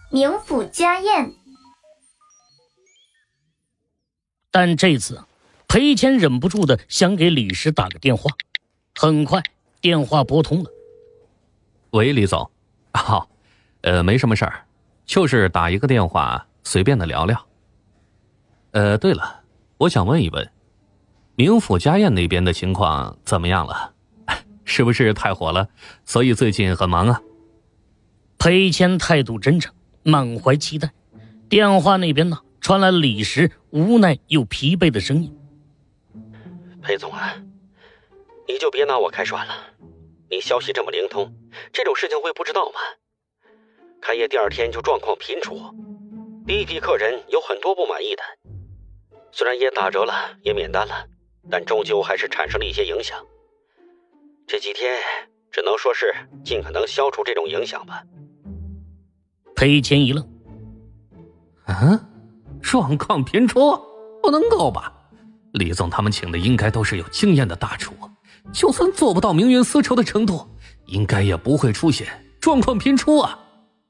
冥府家宴。 但这次裴谦忍不住的想给李石打个电话，很快电话拨通了。 喂，李总。好，没什么事儿，就是打一个电话随便的聊聊。对了，我想问一问，冥府家宴那边的情况怎么样了？是不是太火了，所以最近很忙啊？ 裴谦态度真诚，满怀期待。电话那边呢，传来李石无奈又疲惫的声音： 裴总啊，你就别拿我开涮了，你消息这么灵通，这种事情会不知道吗？开业第2天就状况频出，第一批客人有很多不满意的，虽然也打折了，也免单了，但终究还是产生了一些影响。这几天只能说是尽可能消除这种影响吧。 裴谦一愣： 状况频出？不能够吧？李总他们请的应该都是有经验的大厨，就算做不到名媛丝绸的程度，应该也不会出现状况频出啊。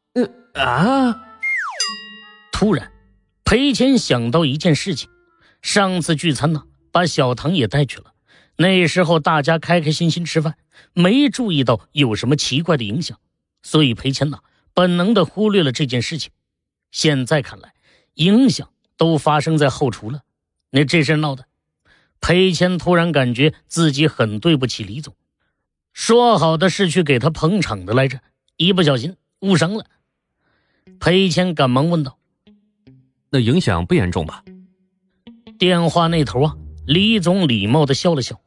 突然裴谦想到一件事情，上次聚餐呢，把小唐也带去了，那时候大家开开心心吃饭，没注意到有什么奇怪的影响，所以裴谦呢本能的忽略了这件事情。现在看来，影响都发生在后厨了。那这事闹的，裴谦突然感觉自己很对不起李总，说好的是去给他捧场的来着，一不小心误伤了。裴谦赶忙问道： 那影响不严重吧？ 电话那头啊，李总礼貌地笑了笑：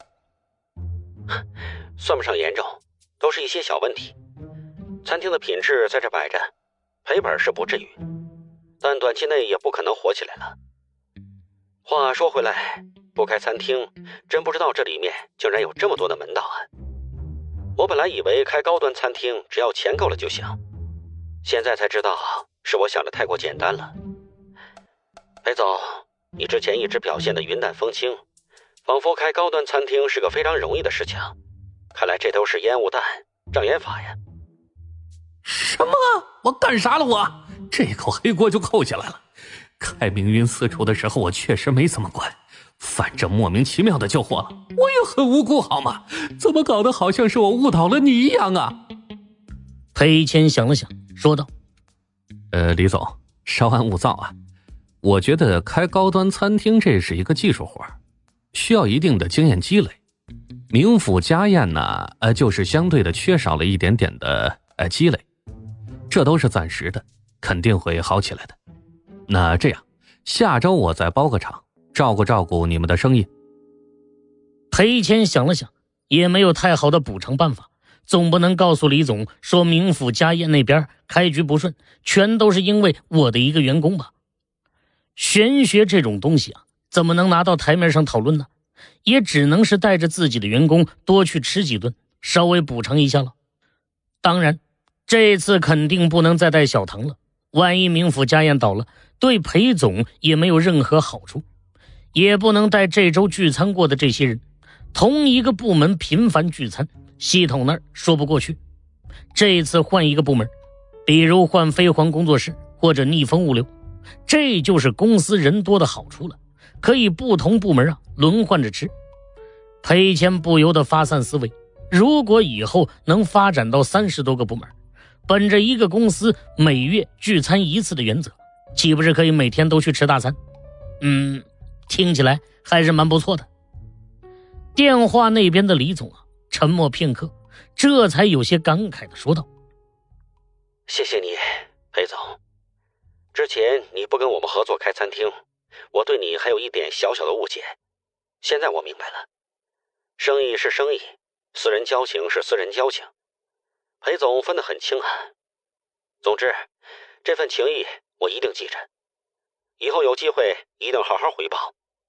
算不上严重，都是一些小问题。餐厅的品质在这摆着，赔本是不至于，但短期内也不可能火起来了。话说回来，不开餐厅，真不知道这里面竟然有这么多的门道啊！我本来以为开高端餐厅只要钱够了就行，现在才知道是我想的太过简单了。裴总，你之前一直表现得云淡风轻，仿佛开高端餐厅是个非常容易的事情，看来这都是烟雾弹障眼法呀。 什么？我干啥了我？这口黑锅就扣下来了。开名云私厨的时候我确实没怎么管，反正莫名其妙的就火了，我也很无辜好吗？怎么搞得好像是我误导了你一样啊？ 裴谦想了想说道： 李总，稍安勿躁啊。我觉得开高端餐厅这是一个技术活，需要一定的经验积累。冥府家宴呢，就是相对的缺少了一点点的积累，这都是暂时的，肯定会好起来的。那这样，下周我再包个场，照顾你们的生意。 裴谦想了想，也没有太好的补偿办法，总不能告诉李总说冥府家宴那边开局不顺，全都是因为我的一个员工吧。玄学这种东西啊，怎么能拿到台面上讨论呢？也只能是带着自己的员工多去吃几顿，稍微补偿一下了。当然，这次肯定不能再带小唐了，万一冥府家宴倒了，对裴总也没有任何好处。也不能带这周聚餐过的这些人，同一个部门频繁聚餐，系统那儿说不过去。这次换一个部门，比如换飞黄工作室或者逆风物流，这就是公司人多的好处了，可以不同部门轮换着吃。裴谦不由得发散思维，如果以后能发展到30多个部门，本着一个公司每月聚餐1次的原则，岂不是可以每天都去吃大餐？听起来还是蛮不错的。电话那边的李总沉默片刻，这才有些感慨地说道： 谢谢你，裴总。之前你不跟我们合作开餐厅，我对你还有一点小小的误解，现在我明白了。生意是生意，私人交情是私人交情，裴总分得很清啊。总之，这份情谊我一定记着，以后有机会一定好好回报。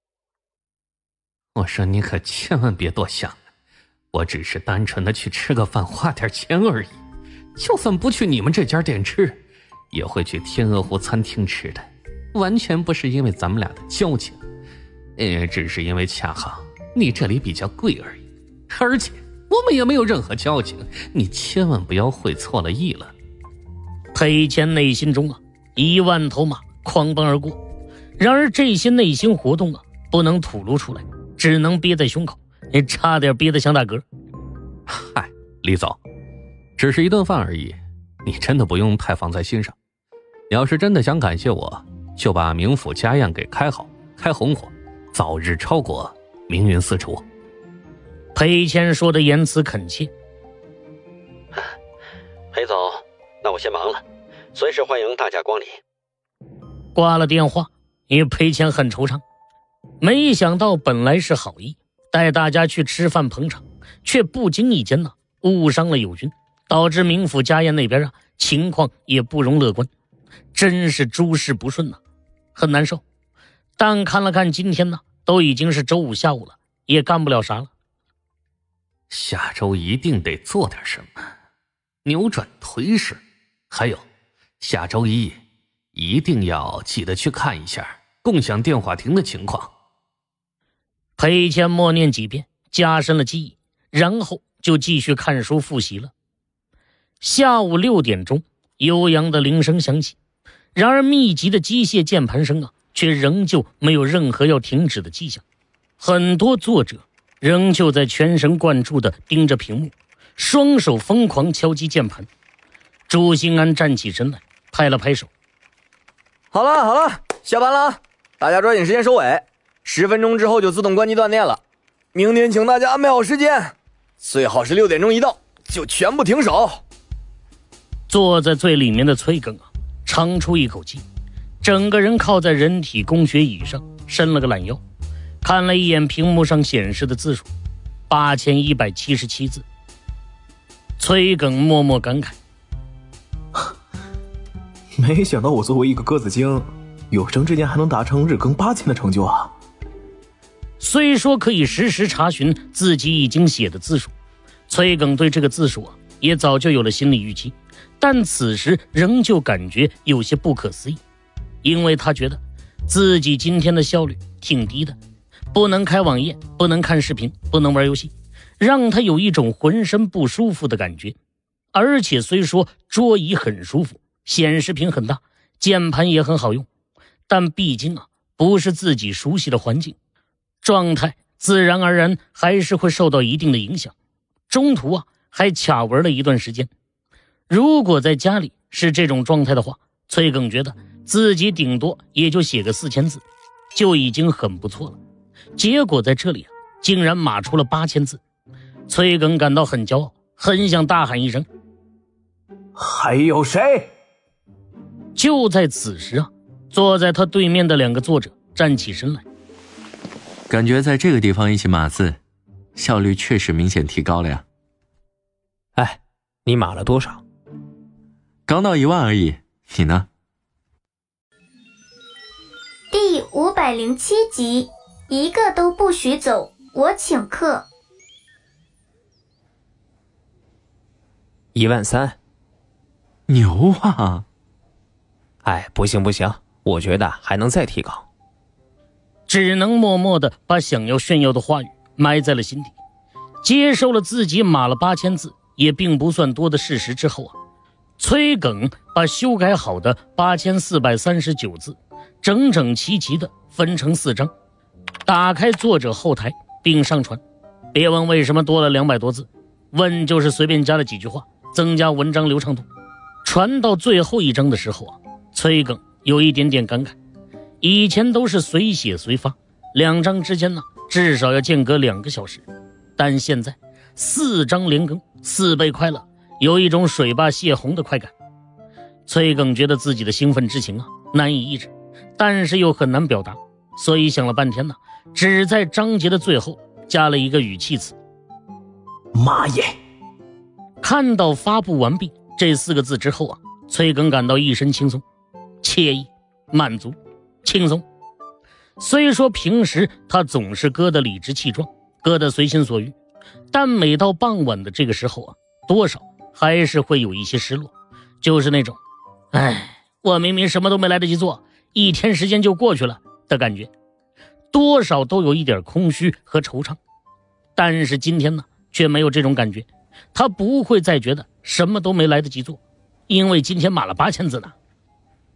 我说你可千万别多想，我只是单纯的去吃个饭花点钱而已，就算不去你们这家店吃，也会去天鹅湖餐厅吃的，完全不是因为咱们俩的交情，只是因为恰好你这里比较贵而已，而且我们也没有任何交情，你千万不要会错了意了。 裴谦内心中 10000头马狂奔而过。然而这些内心活动啊，不能吐露出来，只能憋在胸口，也差点憋得像大哥。 嗨，李总，只是一顿饭而已，你真的不用太放在心上。你要是真的想感谢我，就把冥府家宴给开好，开红火，早日超过明云四厨。 裴谦说的言辞恳切。 裴总，那我先忙了，随时欢迎大驾光临。 挂了电话，因为裴谦很惆怅，没想到本来是好意，带大家去吃饭捧场，却不经意间误伤了友军，导致冥府家宴那边情况也不容乐观，真是诸事不顺很难受。但看了看今天都已经是周五下午了，也干不了啥了。 下周一定得做点什么，扭转颓势。还有，下周一一定要记得去看一下共享电话亭的情况。 裴谦默念几遍，加深了记忆，然后就继续看书复习了。下午6点钟，悠扬的铃声响起，然而密集的机械键盘声却仍旧没有任何要停止的迹象。很多作者仍旧在全神贯注地盯着屏幕，双手疯狂敲击键盘。朱兴安站起身来，拍了拍手： 好了，下班了，大家抓紧时间收尾，10分钟之后就自动关机断电了。明天请大家安排好时间，最好是6点钟一到就全部停手。 坐在最里面的崔庚长出一口气，整个人靠在人体工学椅上，伸了个懒腰，看了一眼屏幕上显示的字数，8177字。崔庚默默感慨： 没想到我作为一个鸽子精，有生之年还能达成日更8000的成就啊！ 虽说可以实时查询自己已经写的字数，崔庚对这个字数也早就有了心理预期，但此时仍旧感觉有些不可思议，因为他觉得自己今天的效率挺低的，不能开网页，不能看视频，不能玩游戏，让他有一种浑身不舒服的感觉。而且虽说桌椅很舒服，显示屏很大，键盘也很好用，但毕竟不是自己熟悉的环境，状态自然而然还是会受到一定的影响。中途还卡文了一段时间。如果在家里是这种状态的话，崔庚觉得自己顶多也就写个4000字，就已经很不错了。结果在这里竟然码出了8000字，崔庚感到很骄傲，很想大喊一声： 还有谁？ 就在此时坐在他对面的2个作者站起身来。 感觉在这个地方一起码字，效率确实明显提高了呀。 哎，你码了多少？ 刚到1万而已，你呢？ 第507集，一个都不许走，我请客。 13000， 牛啊！ 哎，不行，我觉得还能再提高。 只能默默地把想要炫耀的话语埋在了心底。接受了自己码了8000字也并不算多的事实之后崔庚把修改好的8439字整整齐齐地分成4张，打开作者后台并上传。别问为什么多了200多字，问就是随便加了几句话，增加文章流畅度。传到最后一章的时候崔庚有一点点感慨，以前都是随写随发，2章之间至少要间隔2个小时，但现在4章连更，4倍快乐，有一种水坝泄洪的快感。崔庚觉得自己的兴奋之情难以抑制，但是又很难表达，所以想了半天只在章节的最后加了一个语气词： 妈耶！ 看到发布完毕这4个字之后崔庚感到一身轻松、惬意、满足、轻松。虽说平时他总是歌得理直气壮，歌得随心所欲，但每到傍晚的这个时候多少还是会有一些失落，就是那种我明明什么都没来得及做，1天时间就过去了的感觉，多少都有一点空虚和惆怅。但是今天却没有这种感觉，他不会再觉得什么都没来得及做，因为今天码了8000字呢。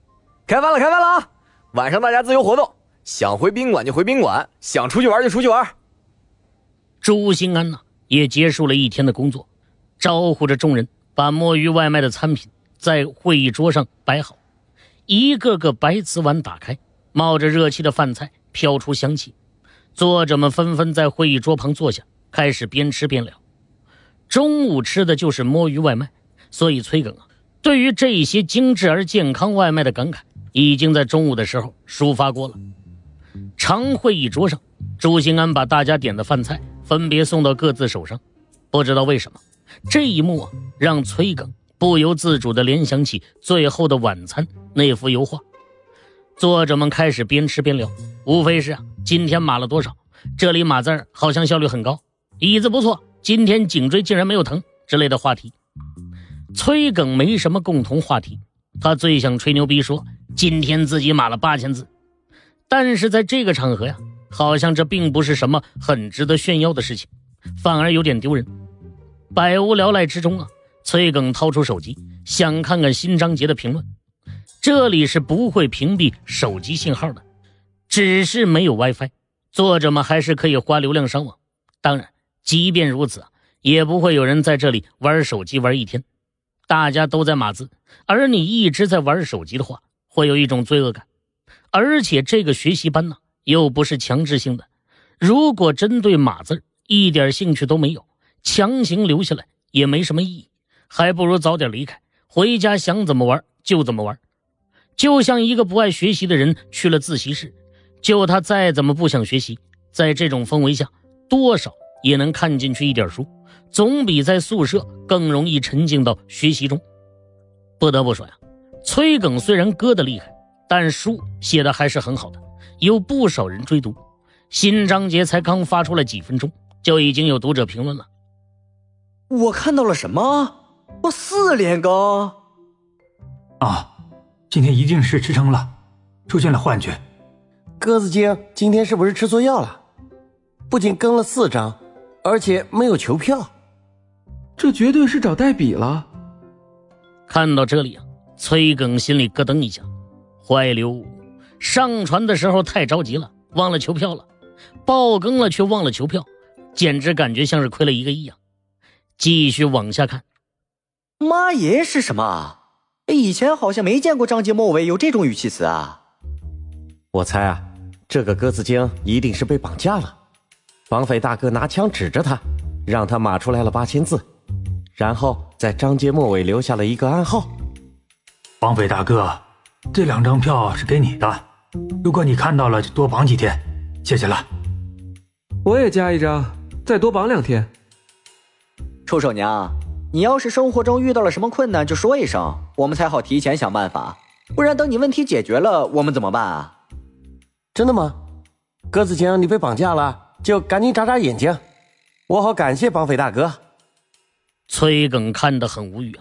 开饭了啊！晚上大家自由活动，想回宾馆就回宾馆，想出去玩就出去玩。 朱兴安呢，也结束了一天的工作，招呼着众人把摸鱼外卖的餐品在会议桌上摆好，一个个白瓷碗打开，冒着热气的饭菜飘出香气。作者们纷纷在会议桌旁坐下，开始边吃边聊。中午吃的就是摸鱼外卖，所以崔耿对于这些精致而健康外卖的感慨已经在中午的时候抒发过了。长会议桌上，朱兴安把大家点的饭菜分别送到各自手上。不知道为什么，这一幕让崔耿不由自主地联想起《最后的晚餐》那幅油画。作者们开始边吃边聊，无非是今天码了多少，这里码字好像效率很高，椅子不错，今天颈椎竟然没有疼之类的话题。崔耿没什么共同话题，他最想吹牛逼说今天自己码了8000字，但是在这个场合好像这并不是什么很值得炫耀的事情，反而有点丢人。百无聊赖之中崔耿掏出手机，想看看新章节的评论。这里是不会屏蔽手机信号的，只是没有 WiFi， 作者们还是可以花流量上网。当然，即便如此也不会有人在这里玩手机玩一天。大家都在码字，而你一直在玩手机的话，会有一种罪恶感。而且这个学习班又不是强制性的，如果针对码字一点兴趣都没有，强行留下来也没什么意义，还不如早点离开，回家想怎么玩就怎么玩。就像一个不爱学习的人去了自习室，就他再怎么不想学习，在这种氛围下多少也能看进去一点书，总比在宿舍更容易沉浸到学习中。不得不说崔耿虽然割得厉害，但书写的还是很好的，有不少人追读。新章节才刚发出了几分钟，就已经有读者评论了。 我看到了什么？我4连更啊！今天一定是吃撑了，出现了幻觉。 鸽子精今天是不是吃错药了？不仅更了4章，而且没有球票。 这绝对是找代笔了。 看到这里崔耿心里咯噔一下，坏溜，上传的时候太着急了，忘了求票了，爆更了却忘了求票，简直感觉像是亏了1个亿继续往下看。 妈耶是什么？以前好像没见过章节末尾有这种语气词啊。我猜这个鸽子精一定是被绑架了。绑匪大哥拿枪指着他，让他码出来了8000字，然后在章节末尾留下了一个暗号。 绑匪大哥，这2张票是给你的，如果你看到了就多绑几天，谢谢了。 我也加1张，再多绑2天。 臭手娘，你要是生活中遇到了什么困难就说一声，我们才好提前想办法，不然等你问题解决了我们怎么办真的吗？鸽子精你被绑架了，就赶紧眨眨眼睛，我好感谢绑匪大哥。 崔耿看得很无语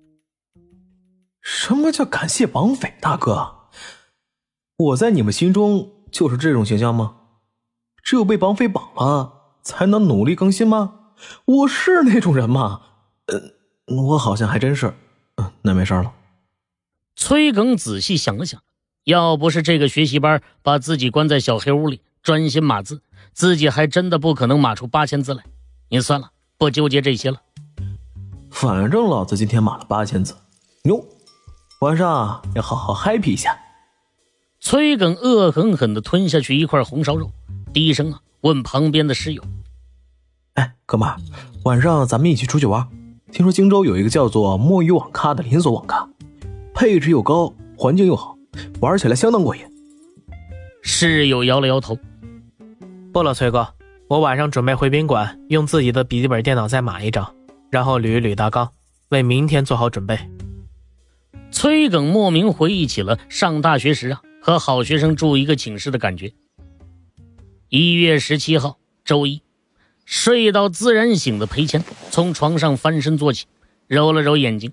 什么叫感谢绑匪大哥？我在你们心中就是这种形象吗？只有被绑匪绑了才能努力更新吗？我是那种人吗？我好像还真是。那没事了。 崔耿仔细想了想，要不是这个学习班把自己关在小黑屋里专心码字，自己还真的不可能码出8000字来。你算了，不纠结这些了。 反正老子今天码了8000字，牛！晚上要好好 happy 一下。 崔耿恶狠狠地吞下去一块红烧肉，低声问旁边的室友： 哥们儿，晚上咱们一起出去玩。听说荆州有一个叫做摸鱼网咖的连锁网咖，配置又高，环境又好，玩起来相当过瘾。 室友摇了摇头： 不了，崔哥，我晚上准备回宾馆，用自己的笔记本电脑再码1张，然后捋一捋大纲，为明天做好准备。 崔耿莫名回忆起了上大学时和好学生住一个寝室的感觉。1月17号周一，睡到自然醒的裴谦从床上翻身坐起，揉了揉眼睛。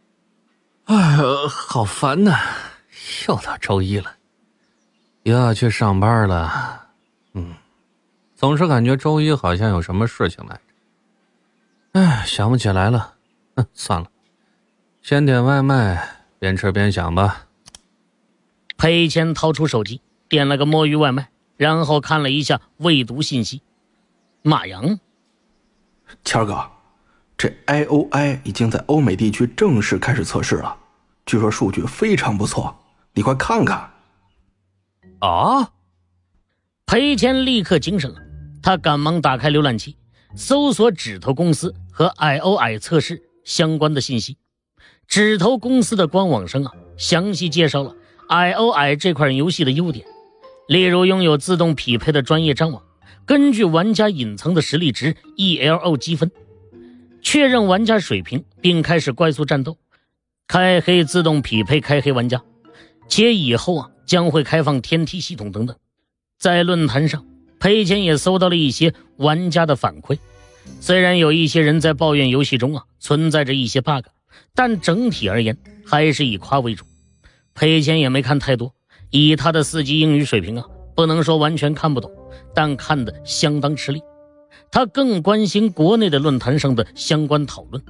好烦呐，又到周一了，又要去上班了。总是感觉周一好像有什么事情来着。想不起来了。算了，先点外卖，边吃边想吧。 裴谦掏出手机点了个摸鱼外卖，然后看了一下未读信息。马阳， 谦哥，这 IOI 已经在欧美地区正式开始测试了，据说数据非常不错，你快看看。 啊！ 裴谦立刻精神了，他赶忙打开浏览器，搜索指头公司和 IOI 测试相关的信息。指头公司的官网上详细介绍了 IOI 这款游戏的优点，例如拥有自动匹配的专业战网，根据玩家隐藏的实力值 ELO 积分，确认玩家水平并开始快速战斗，开黑自动匹配开黑玩家，且以后将会开放天梯系统等等。在论坛上，裴谦也搜到了一些玩家的反馈，虽然有一些人在抱怨游戏中存在着一些 bug， 但整体而言还是以夸为主。裴谦也没看太多，以他的4级英语水平不能说完全看不懂，但看得相当吃力。他更关心国内的论坛上的相关讨论。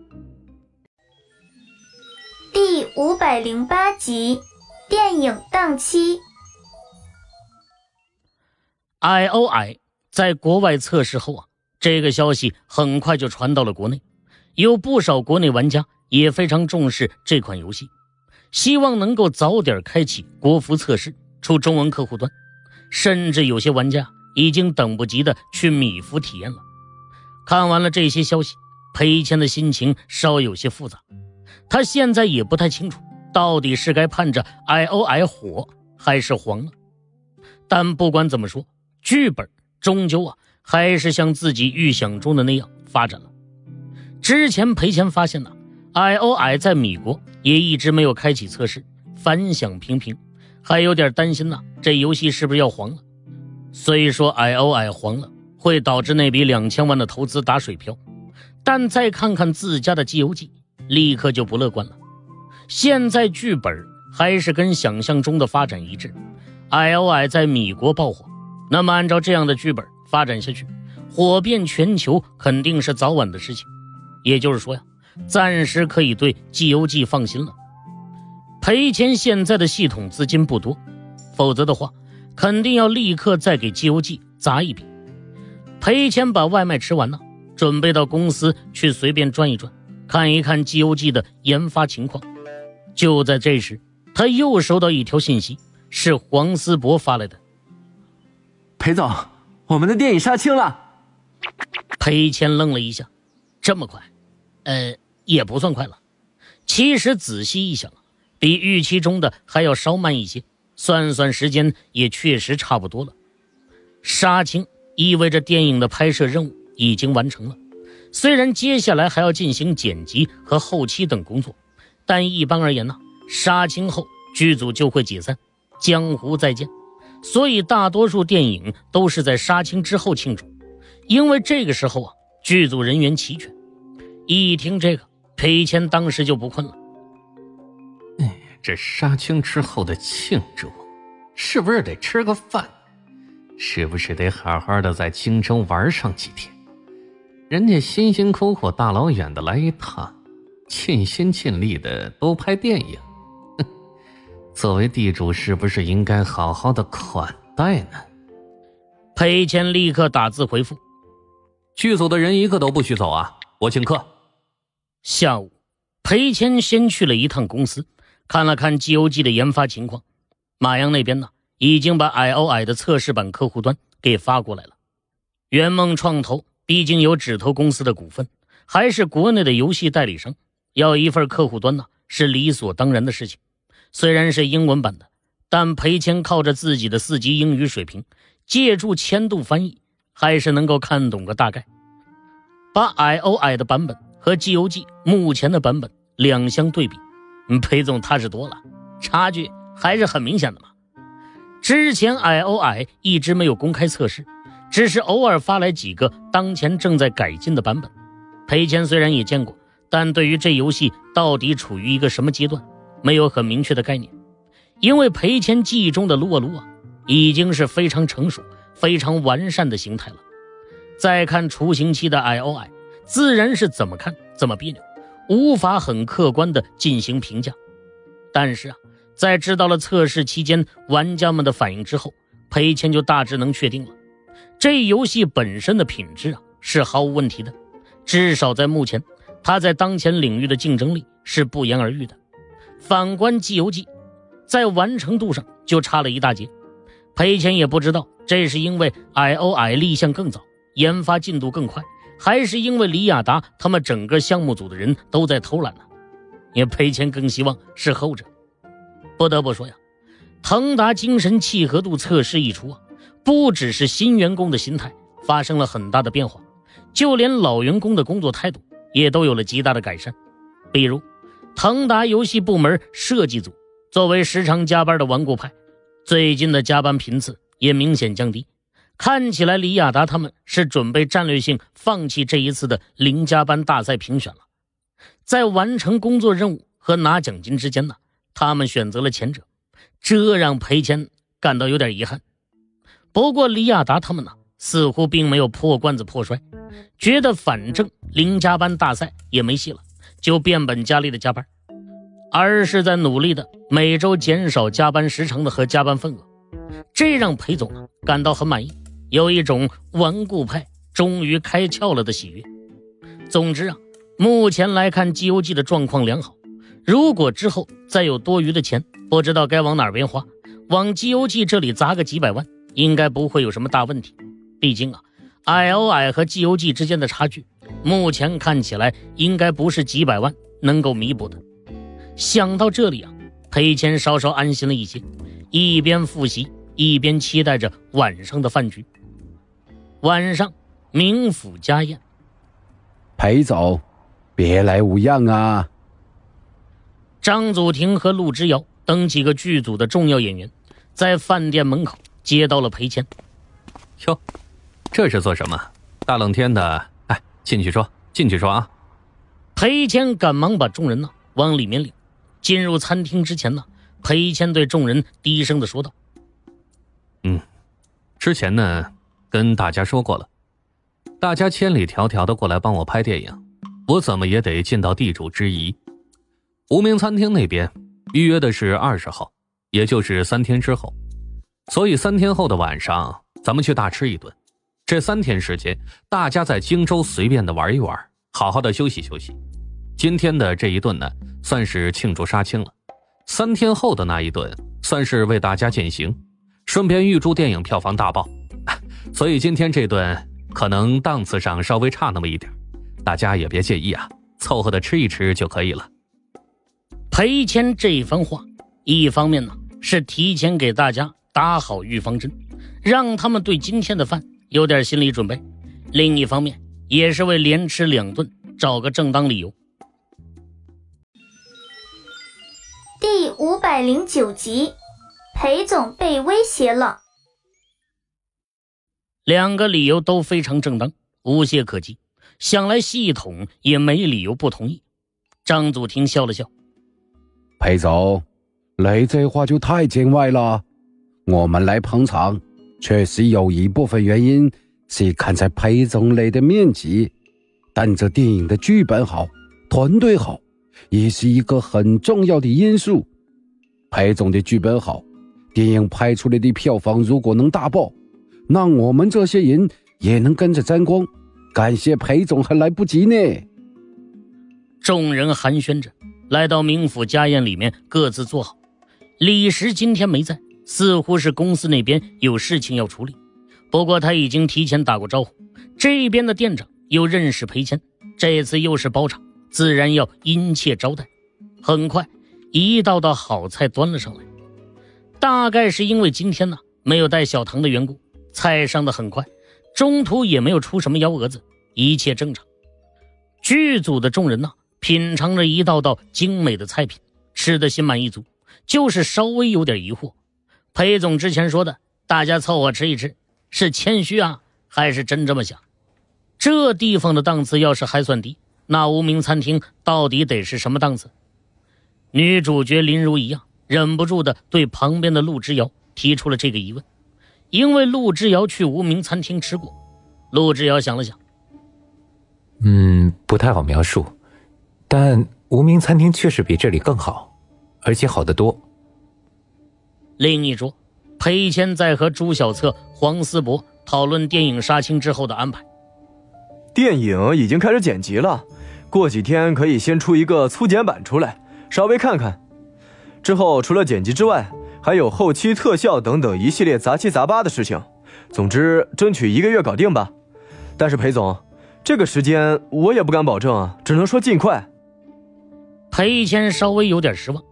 第508集，电影档期。 IOI 在国外测试后这个消息很快就传到了国内，有不少国内玩家也非常重视这款游戏，希望能够早点开启国服测试，出中文客户端，甚至有些玩家已经等不及的去米服体验了。看完了这些消息，裴谦的心情稍有些复杂，他现在也不太清楚到底是该盼着 IOI 火还是黄了。但不管怎么说，剧本终究还是像自己预想中的那样发展了。之前裴谦发现IOI 在米国也一直没有开启测试，反响平平，还有点担心这游戏是不是要黄了。虽说 IOI 黄了会导致那笔2000万的投资打水漂，但再看看自家的 GOG， 立刻就不乐观了。现在剧本还是跟想象中的发展一致， IOI 在米国爆火，那么按照这样的剧本发展下去，火遍全球肯定是早晚的事情。也就是说暂时可以对 GOG 放心了。裴谦现在的系统资金不多，否则的话肯定要立刻再给 GOG 砸一笔。裴谦把外卖吃完了，准备到公司去随便转一转，看一看 GOG 的研发情况。就在这时，他又收到一条信息，是黄思博发来的。 裴总，我们的电影杀青了。 裴谦愣了一下，这么快？也不算快了。其实仔细一想比预期中的还要稍慢一些，算算时间也确实差不多了。杀青意味着电影的拍摄任务已经完成了，虽然接下来还要进行剪辑和后期等工作，但一般而言杀青后剧组就会解散，江湖再见。所以大多数电影都是在杀青之后庆祝，因为这个时候剧组人员齐全。一听这个，裴谦当时就不困了。 这杀青之后的庆祝，是不是得吃个饭？是不是得好好的在京州玩上几天？人家辛辛苦苦大老远的来一趟，尽心尽力的多拍电影，作为地主是不是应该好好的款待呢？ 裴谦立刻打字回复： 剧组的人一个都不许走我请客。 下午，裴谦先去了一趟公司，看了看 GOG 的研发情况。马阳那边已经把 IOI 的测试版客户端给发过来了。圆梦创投毕竟有指头公司的股份，还是国内的游戏代理商，要一份客户端是理所当然的事情。虽然是英文版的，但裴谦靠着自己的4级英语水平，借助千度翻译，还是能够看懂个大概。把 IOI 的版本和 GOG 目前的版本两相对比，裴总踏实多了，差距还是很明显的嘛。之前 IOI 一直没有公开测试，只是偶尔发来几个当前正在改进的版本。裴谦虽然也见过，但对于这游戏到底处于一个什么阶段，没有很明确的概念。因为裴谦记忆中的撸啊撸已经是非常成熟、非常完善的形态了。再看雏形期的 IOI， 自然是怎么看怎么别扭，无法很客观的进行评价。但是在知道了测试期间玩家们的反应之后，裴谦就大致能确定了，这游戏本身的品质是毫无问题的，至少在目前，他在当前领域的竞争力是不言而喻的。反观《西游记》，在完成度上就差了一大截。裴谦也不知道这是因为 IOI 立项更早，研发进度更快，还是因为李亚达他们整个项目组的人都在偷懒呢？因为裴谦更希望是后者。不得不说呀，腾达精神契合度测试一出不只是新员工的心态发生了很大的变化，就连老员工的工作态度也都有了极大的改善。比如腾达游戏部门设计组作为时常加班的顽固派，最近的加班频次也明显降低，看起来李亚达他们是准备战略性放弃这一次的零加班大赛评选了。在完成工作任务和拿奖金之间他们选择了前者，这让裴谦感到有点遗憾。不过李亚达他们似乎并没有破罐子破摔，觉得反正零加班大赛也没戏了，就变本加厉的加班，而是在努力的每周减少加班时长和加班份额。这让裴总感到很满意，有一种顽固派终于开窍了的喜悦。总之目前来看《西游记》的状况良好，如果之后再有多余的钱，不知道该往哪边花，往《西游记》这里砸个几百万应该不会有什么大问题。毕竟IOI 和《西游记》之间的差距目前看起来应该不是几百万能够弥补的。想到这里裴谦稍稍安心了一些，一边复习一边期待着晚上的饭局。晚上冥府家宴， 裴总别来无恙啊。 张祖庭和陆之遥等几个剧组的重要演员在饭店门口接到了裴谦。 哟，这是做什么？大冷天的，哎，进去说，进去说啊！ 裴谦赶忙把众人往里面领。进入餐厅之前裴谦对众人低声的说道： 之前跟大家说过了，大家千里迢迢的过来帮我拍电影，我怎么也得尽到地主之谊。无名餐厅那边预约的是20号，也就是3天之后，所以3天后的晚上咱们去大吃一顿。这3天时间，大家在荆州随便的玩一玩，好好的休息休息。今天的这一顿算是庆祝杀青了，3天后的那一顿算是为大家践行，顺便预祝电影票房大爆。所以今天这顿可能档次上稍微差那么一点，大家也别介意凑合的吃一吃就可以了。 裴谦这番话，一方面是提前给大家打好预防针，让他们对今天的饭有点心理准备；另一方面也是为连吃2顿找个正当理由。 第509集，裴总被威胁了。 2个理由都非常正当，无懈可击，想来系统也没理由不同意。张祖庭笑了笑： 裴总，你这话就太见外了。我们来捧场，确实有一部分原因是看在裴总你的面子，但这电影的剧本好，团队好，也是一个很重要的因素。裴总的剧本好，电影拍出来的票房如果能大爆，那我们这些人也能跟着沾光，感谢裴总还来不及呢。 众人寒暄着来到冥府家宴里面，各自坐好。李石今天没在，似乎是公司那边有事情要处理，不过他已经提前打过招呼，这边的店长又认识裴谦，这次又是包场，自然要殷切招待。很快一道道好菜端了上来，大概是因为今天没有带小唐的缘故，菜上的很快，中途也没有出什么幺蛾子，一切正常。剧组的众人品尝着一道道精美的菜品，吃得心满意足，就是稍微有点疑惑。裴总之前说的大家凑合吃一吃，是谦虚还是真这么想？这地方的档次要是还算低，那无名餐厅到底得是什么档次？女主角林如一忍不住的对旁边的陆之遥提出了这个疑问，因为陆之遥去无名餐厅吃过。陆之遥想了想， 不太好描述，但无名餐厅确实比这里更好，而且好得多。 另一桌，裴谦在和朱小策、黄思博讨论电影杀青之后的安排。 电影已经开始剪辑了，过几天可以先出一个粗剪版出来，稍微看看。之后除了剪辑之外，还有后期特效等等一系列杂七杂八的事情。总之，争取1个月搞定吧。但是裴总，这个时间我也不敢保证啊，只能说尽快。 裴谦稍微有点失望。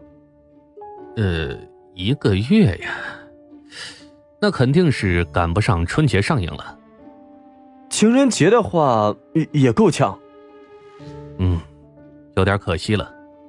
1个月呀，那肯定是赶不上春节上映了。 情人节的话也够呛。 有点可惜了。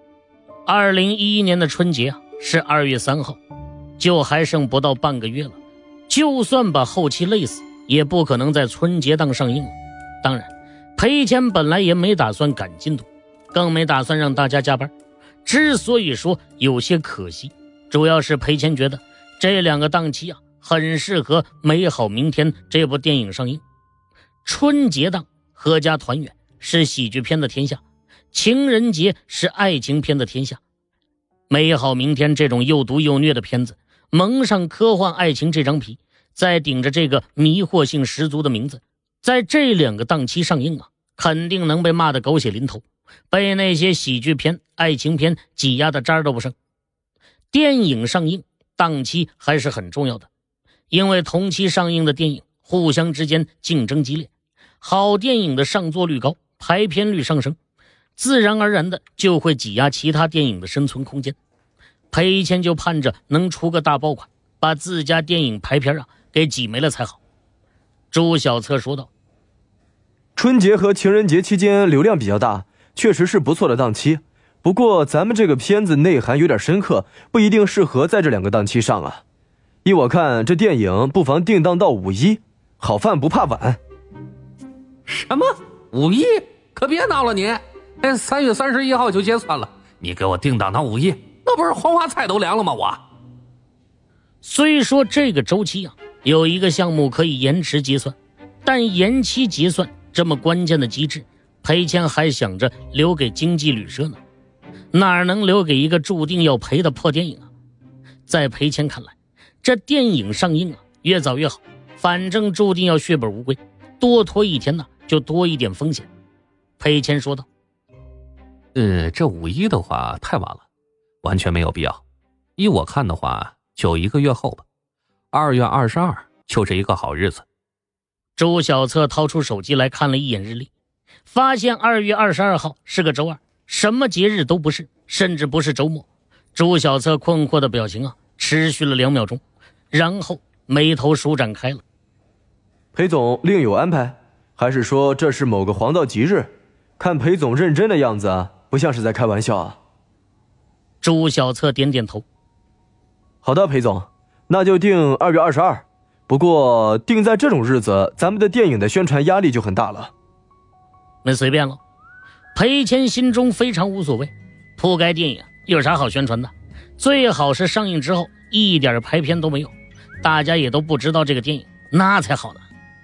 2011年的春节是2月3号，就还剩不到半个月了。就算把后期累死，也不可能在春节档上映了。当然，裴谦本来也没打算赶进度，更没打算让大家加班。之所以说有些可惜，主要是裴谦觉得这2个档期很适合《美好明天》这部电影上映。春节档合家团圆是喜剧片的天下，情人节是爱情片的天下。美好明天这种又毒又虐的片子，蒙上科幻爱情这张皮，再顶着这个迷惑性十足的名字，在这2个档期上映肯定能被骂得狗血淋头，被那些喜剧片、爱情片挤压的渣都不剩。电影上映档期还是很重要的，因为同期上映的电影互相之间竞争激烈，好电影的上座率高，排片率上升，自然而然的就会挤压其他电影的生存空间。裴谦就盼着能出个大爆款，把自家电影排片给挤没了才好。朱小策说道： 春节和情人节期间流量比较大，确实是不错的档期。不过咱们这个片子内涵有点深刻，不一定适合在这2个档期上啊。依我看，这电影不妨定档到5·1，好饭不怕晚。 什么5·1？可别闹了你！3月31号就结算了，你给我定档到5·1，那不是黄花菜都凉了吗？我虽说这个周期有一个项目可以延迟结算，但延期结算这么关键的机制，裴谦还想着留给经济旅社呢，哪能留给一个注定要赔的破电影在裴谦看来，这电影上映越早越好，反正注定要血本无归，多拖1天就多一点风险。裴谦说道： 这5·1的话太晚了，完全没有必要。依我看的话，就1个月后吧，2月22就是一个好日子。 朱小策掏出手机来看了一眼日历，发现2月22号是个周二，什么节日都不是，甚至不是周末。朱小策困惑的表情持续了2秒钟，然后眉头舒展开了。 裴总另有安排，还是说这是某个黄道吉日？看裴总认真的样子不像是在开玩笑啊。 朱小策点点头。 好的，裴总，那就定2月22。不过定在这种日子，咱们的电影的宣传压力就很大了。 那随便了。裴谦心中非常无所谓，铺盖电影有啥好宣传的？最好是上映之后一点排片都没有，大家也都不知道这个电影，那才好呢。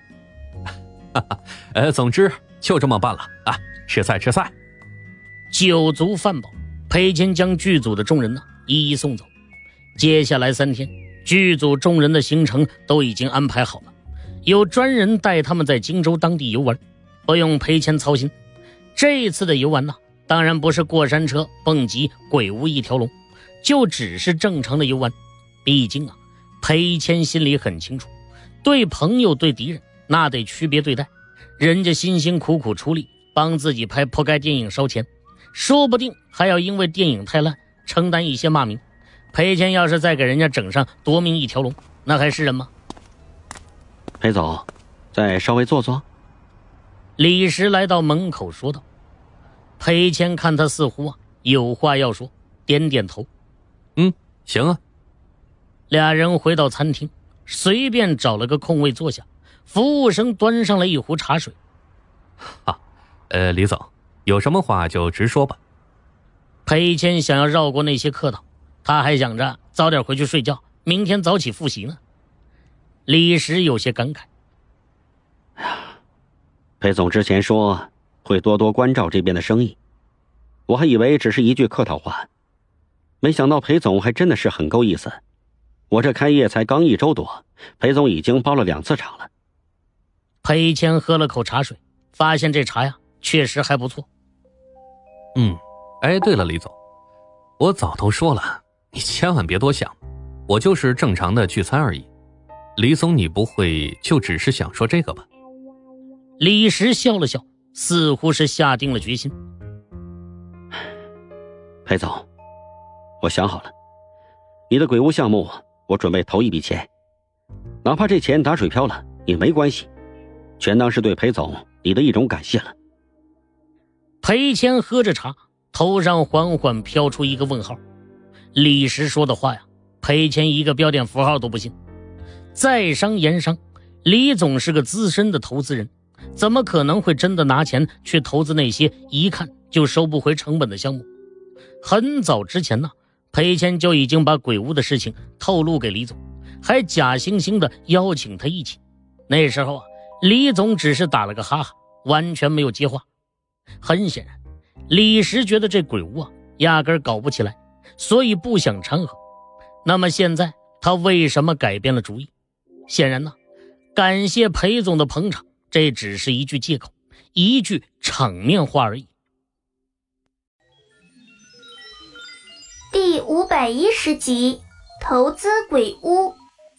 总之就这么办了啊！吃菜吃菜。 酒足饭饱，裴谦将剧组的众人一一送走。接下来3天，剧组众人的行程都已经安排好了，有专人带他们在荆州当地游玩，不用裴谦操心。这次的游玩当然不是过山车、蹦极、鬼屋一条龙，就只是正常的游玩。毕竟裴谦心里很清楚，对朋友对敌人那得区别对待，人家辛辛苦苦出力帮自己拍破盖电影烧钱，说不定还要因为电影太烂承担一些骂名。裴谦要是再给人家整上夺命一条龙，那还是人吗？ 裴总，再稍微坐坐。 李石来到门口说道。裴谦看他似乎有话要说，点点头。 行啊。 俩人回到餐厅，随便找了个空位坐下，服务生端上了一壶茶水。 李总，有什么话就直说吧。 裴谦想要绕过那些客套，他还想着早点回去睡觉，明天早起复习呢。李石有些感慨。 裴总之前说会多多关照这边的生意，我还以为只是一句客套话，没想到裴总还真的是很够意思。 我这开业才刚1周多，裴总已经包了2次场了。 裴谦喝了口茶水，发现这茶呀确实还不错。 对了，李总，我早都说了，你千万别多想，我就是正常的聚餐而已。李总，你不会就只是想说这个吧？ 李石笑了笑，似乎是下定了决心。 裴总，我想好了，你的鬼屋项目我准备投一笔钱，哪怕这钱打水漂了也没关系，全当是对裴总你的一种感谢了。 裴谦喝着茶，头上缓缓飘出一个问号。李石说的话呀，裴谦一个标点符号都不信。在商言商，李总是个资深的投资人，怎么可能会真的拿钱去投资那些一看就收不回成本的项目？很早之前呢，裴谦就已经把鬼屋的事情透露给李总，还假惺惺的邀请他一起。那时候啊，李总只是打了个哈哈，完全没有接话。很显然，李石觉得这鬼屋啊压根搞不起来，所以不想掺和。那么现在他为什么改变了主意？显然呢，感谢裴总的捧场，这只是一句借口，一句场面话而已。 第510集，投资鬼屋。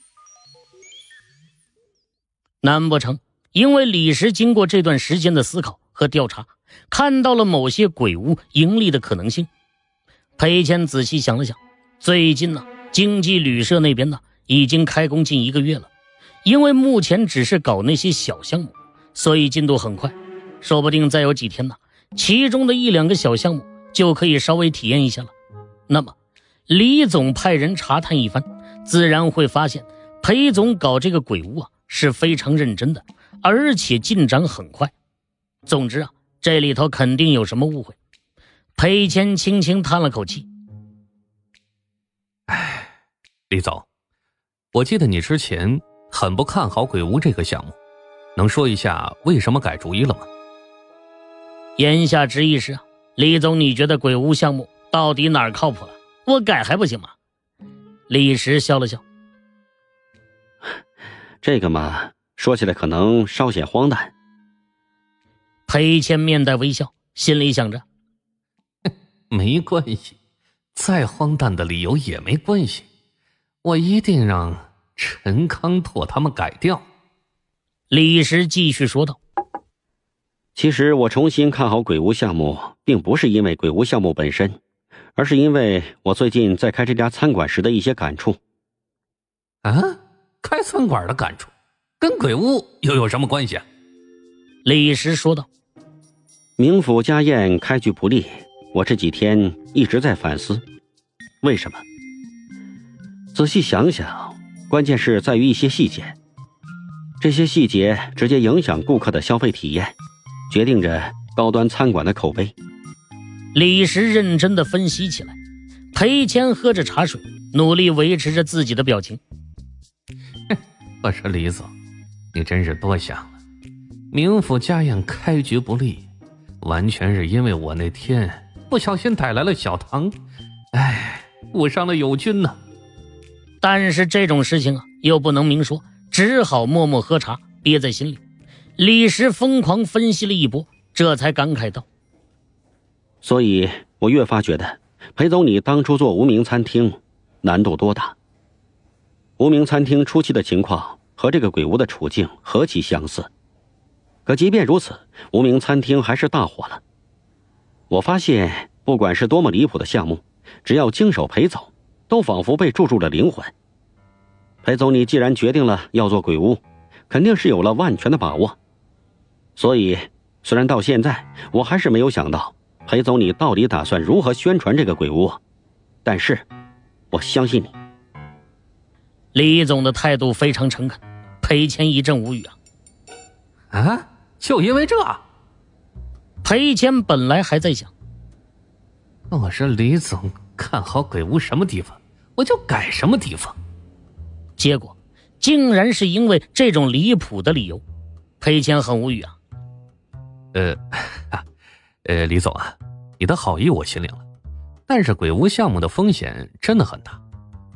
难不成因为李石经过这段时间的思考和调查，看到了某些鬼屋盈利的可能性？裴谦仔细想了想，最近呢，经济旅社那边呢已经开工近1个月了，因为目前只是搞那些小项目，所以进度很快，说不定再有几天呢，其中的1-2个小项目就可以稍微体验一下了。那么李总派人查探一番，自然会发现裴总搞这个鬼屋啊是非常认真的，而且进展很快。总之啊，这里头肯定有什么误会。裴谦轻轻叹了口气， 李总，我记得你之前很不看好鬼屋这个项目，能说一下为什么改主意了吗？ 言下之意是啊，李总你觉得鬼屋项目到底哪儿靠谱了？我改还不行吗？李石笑了笑， 这个嘛，说起来可能稍显荒诞。 裴谦面带微笑，心里想着， 没关系，再荒诞的理由也没关系，我一定让陈康拓他们改掉。 李石继续说道， 其实我重新看好鬼屋项目，并不是因为鬼屋项目本身，而是因为我最近在开这家餐馆时的一些感触。 开餐馆的感触跟鬼屋又有什么关系啊？ 李石说道， 冥府家宴开局不利，我这几天一直在反思，为什么？仔细想想，关键是在于一些细节，这些细节直接影响顾客的消费体验，决定着高端餐馆的口碑。 李石认真地分析起来，裴谦喝着茶水，努力维持着自己的表情。 我说李总，你真是多想了，冥府家宴开局不利，完全是因为我那天不小心带来了小糖，误伤了友军呢。 但是这种事情啊，又不能明说，只好默默喝茶，憋在心里。李石疯狂分析了一波，这才感慨道， 所以我越发觉得裴总你当初做无名餐厅难度多大。无名餐厅初期的情况和这个鬼屋的处境何其相似，可即便如此，无名餐厅还是大火了。我发现不管是多么离谱的项目，只要经手裴总，都仿佛被注入了灵魂。裴总你既然决定了要做鬼屋，肯定是有了万全的把握。所以虽然到现在我还是没有想到裴总你到底打算如何宣传这个鬼屋，但是我相信你。 李总的态度非常诚恳，裴谦一阵无语啊。 就因为这？ 裴谦本来还在想， 我说李总看好鬼屋什么地方，我就改什么地方。 结果竟然是因为这种离谱的理由，裴谦很无语啊。 李总啊，你的好意我心领了，但是鬼屋项目的风险真的很大，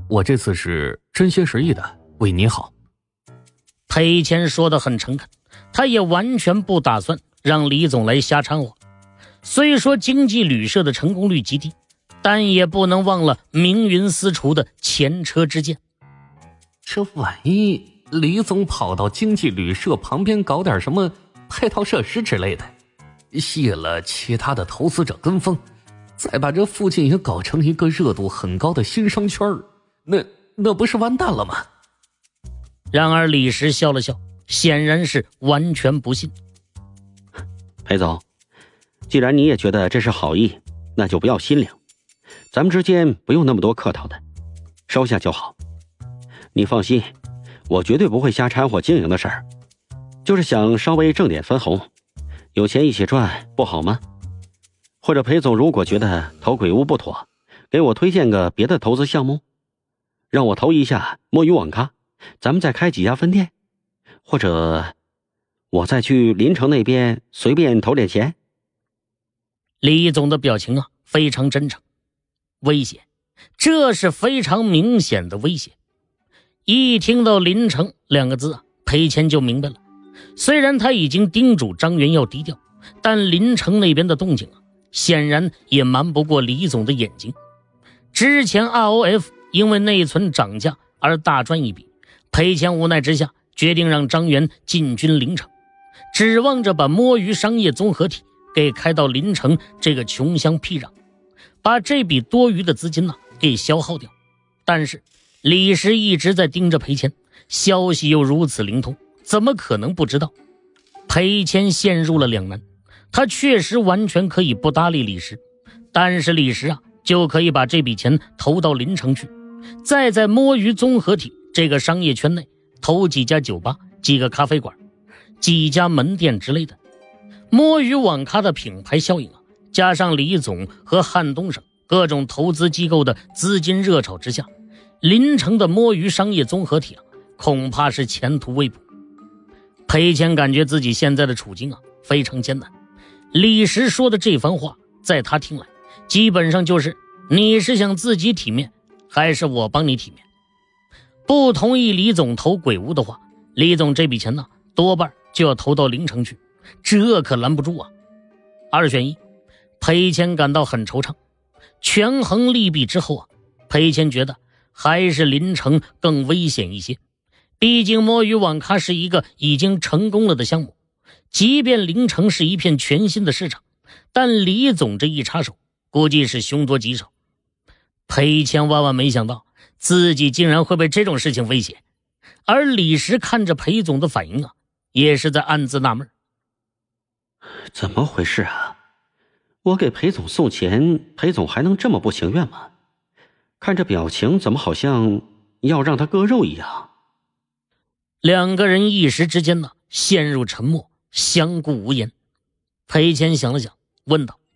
我这次是真心实意的为你好。 裴谦说得很诚恳，他也完全不打算让李总来瞎掺和。虽说经济旅社的成功率极低，但也不能忘了明云私厨的前车之鉴。 这万一李总跑到经济旅社旁边搞点什么配套设施之类的，吸引了其他的投资者跟风，再把这附近也搞成一个热度很高的新商圈，那不是完蛋了吗？ 然而李石笑了笑，显然是完全不信。 裴总，既然你也觉得这是好意，那就不要心凉，咱们之间不用那么多客套的，收下就好。你放心，我绝对不会瞎掺和经营的事儿，就是想稍微挣点分红，有钱一起赚不好吗？或者裴总如果觉得投鬼屋不妥，给我推荐个别的投资项目，让我投一下摸鱼网咖，咱们再开几家分店，或者我再去临城那边随便投点钱。 李总的表情非常真诚，威胁，这是非常明显的威胁。一听到临城两个字裴谦就明白了。虽然他已经叮嘱张元要低调，但临城那边的动静显然也瞒不过李总的眼睛。之前 ROF 因为内存涨价而大赚一笔，裴谦无奈之下决定让张元进军临城，指望着把摸鱼商业综合体给开到临城这个穷乡僻壤，把这笔多余的资金给消耗掉。但是李石一直在盯着裴谦，消息又如此灵通，怎么可能不知道？裴谦陷入了两难，他确实完全可以不搭理李石，但是李石就可以把这笔钱投到临城去，再在摸鱼综合体这个商业圈内投几家酒吧、几个咖啡馆、几家门店之类的。摸鱼网咖的品牌效应加上李总和汉东省各种投资机构的资金热炒之下，临城的摸鱼商业综合体恐怕是前途未卜。裴谦感觉自己现在的处境非常艰难。李石说的这番话在他听来基本上就是你是想自己体面还是我帮你体面。不同意李总投鬼屋的话，李总这笔钱多半就要投到临城去，这可拦不住二选一，裴谦感到很惆怅。权衡利弊之后裴谦觉得还是临城更危险一些。毕竟摸鱼网咖是一个已经成功了的项目，即便临城是一片全新的市场，但李总这一插手估计是凶多吉少。裴谦万万没想到自己竟然会被这种事情威胁，而李石看着裴总的反应也是在暗自纳闷， 怎么回事我给裴总送钱，裴总还能这么不情愿吗？看这表情怎么好像要让他割肉一样。 两个人一时之间陷入沉默，相顾无言。裴谦想了想问道，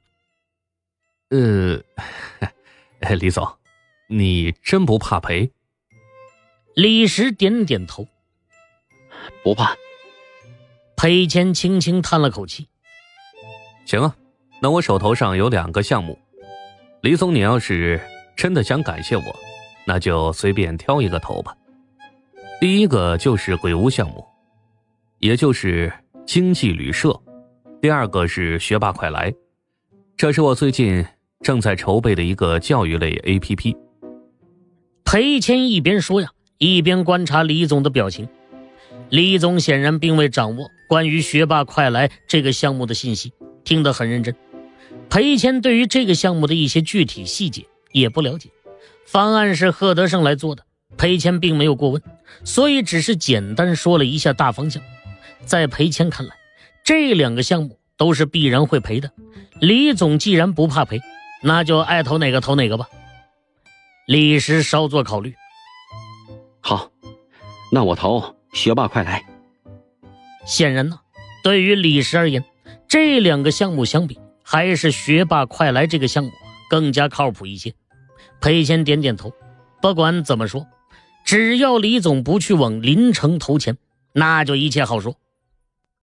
李总，你真不怕赔？ 李石点点头， 不怕。 裴谦轻轻叹了口气， 行那我手头上有2个项目，李总你要是真的想感谢我，那就随便挑一个投吧。第一个就是鬼屋项目，也就是经济旅社，第二个是学霸快来，这是我最近正在筹备的一个教育类 APP。 裴谦一边说一边观察李总的表情。李总显然并未掌握关于学霸快来这个项目的信息，听得很认真。裴谦对于这个项目的一些具体细节也不了解，方案是贺德胜来做的，裴谦并没有过问，所以只是简单说了一下大方向。在裴谦看来，这2个项目都是必然会赔的，李总既然不怕赔，那就爱投哪个投哪个吧。李石稍作考虑， 好，那我投学霸快来。 显然对于李石而言，这2个项目相比，还是学霸快来这个项目更加靠谱一些。裴谦点点头，不管怎么说，只要李总不去往临城投钱，那就一切好说。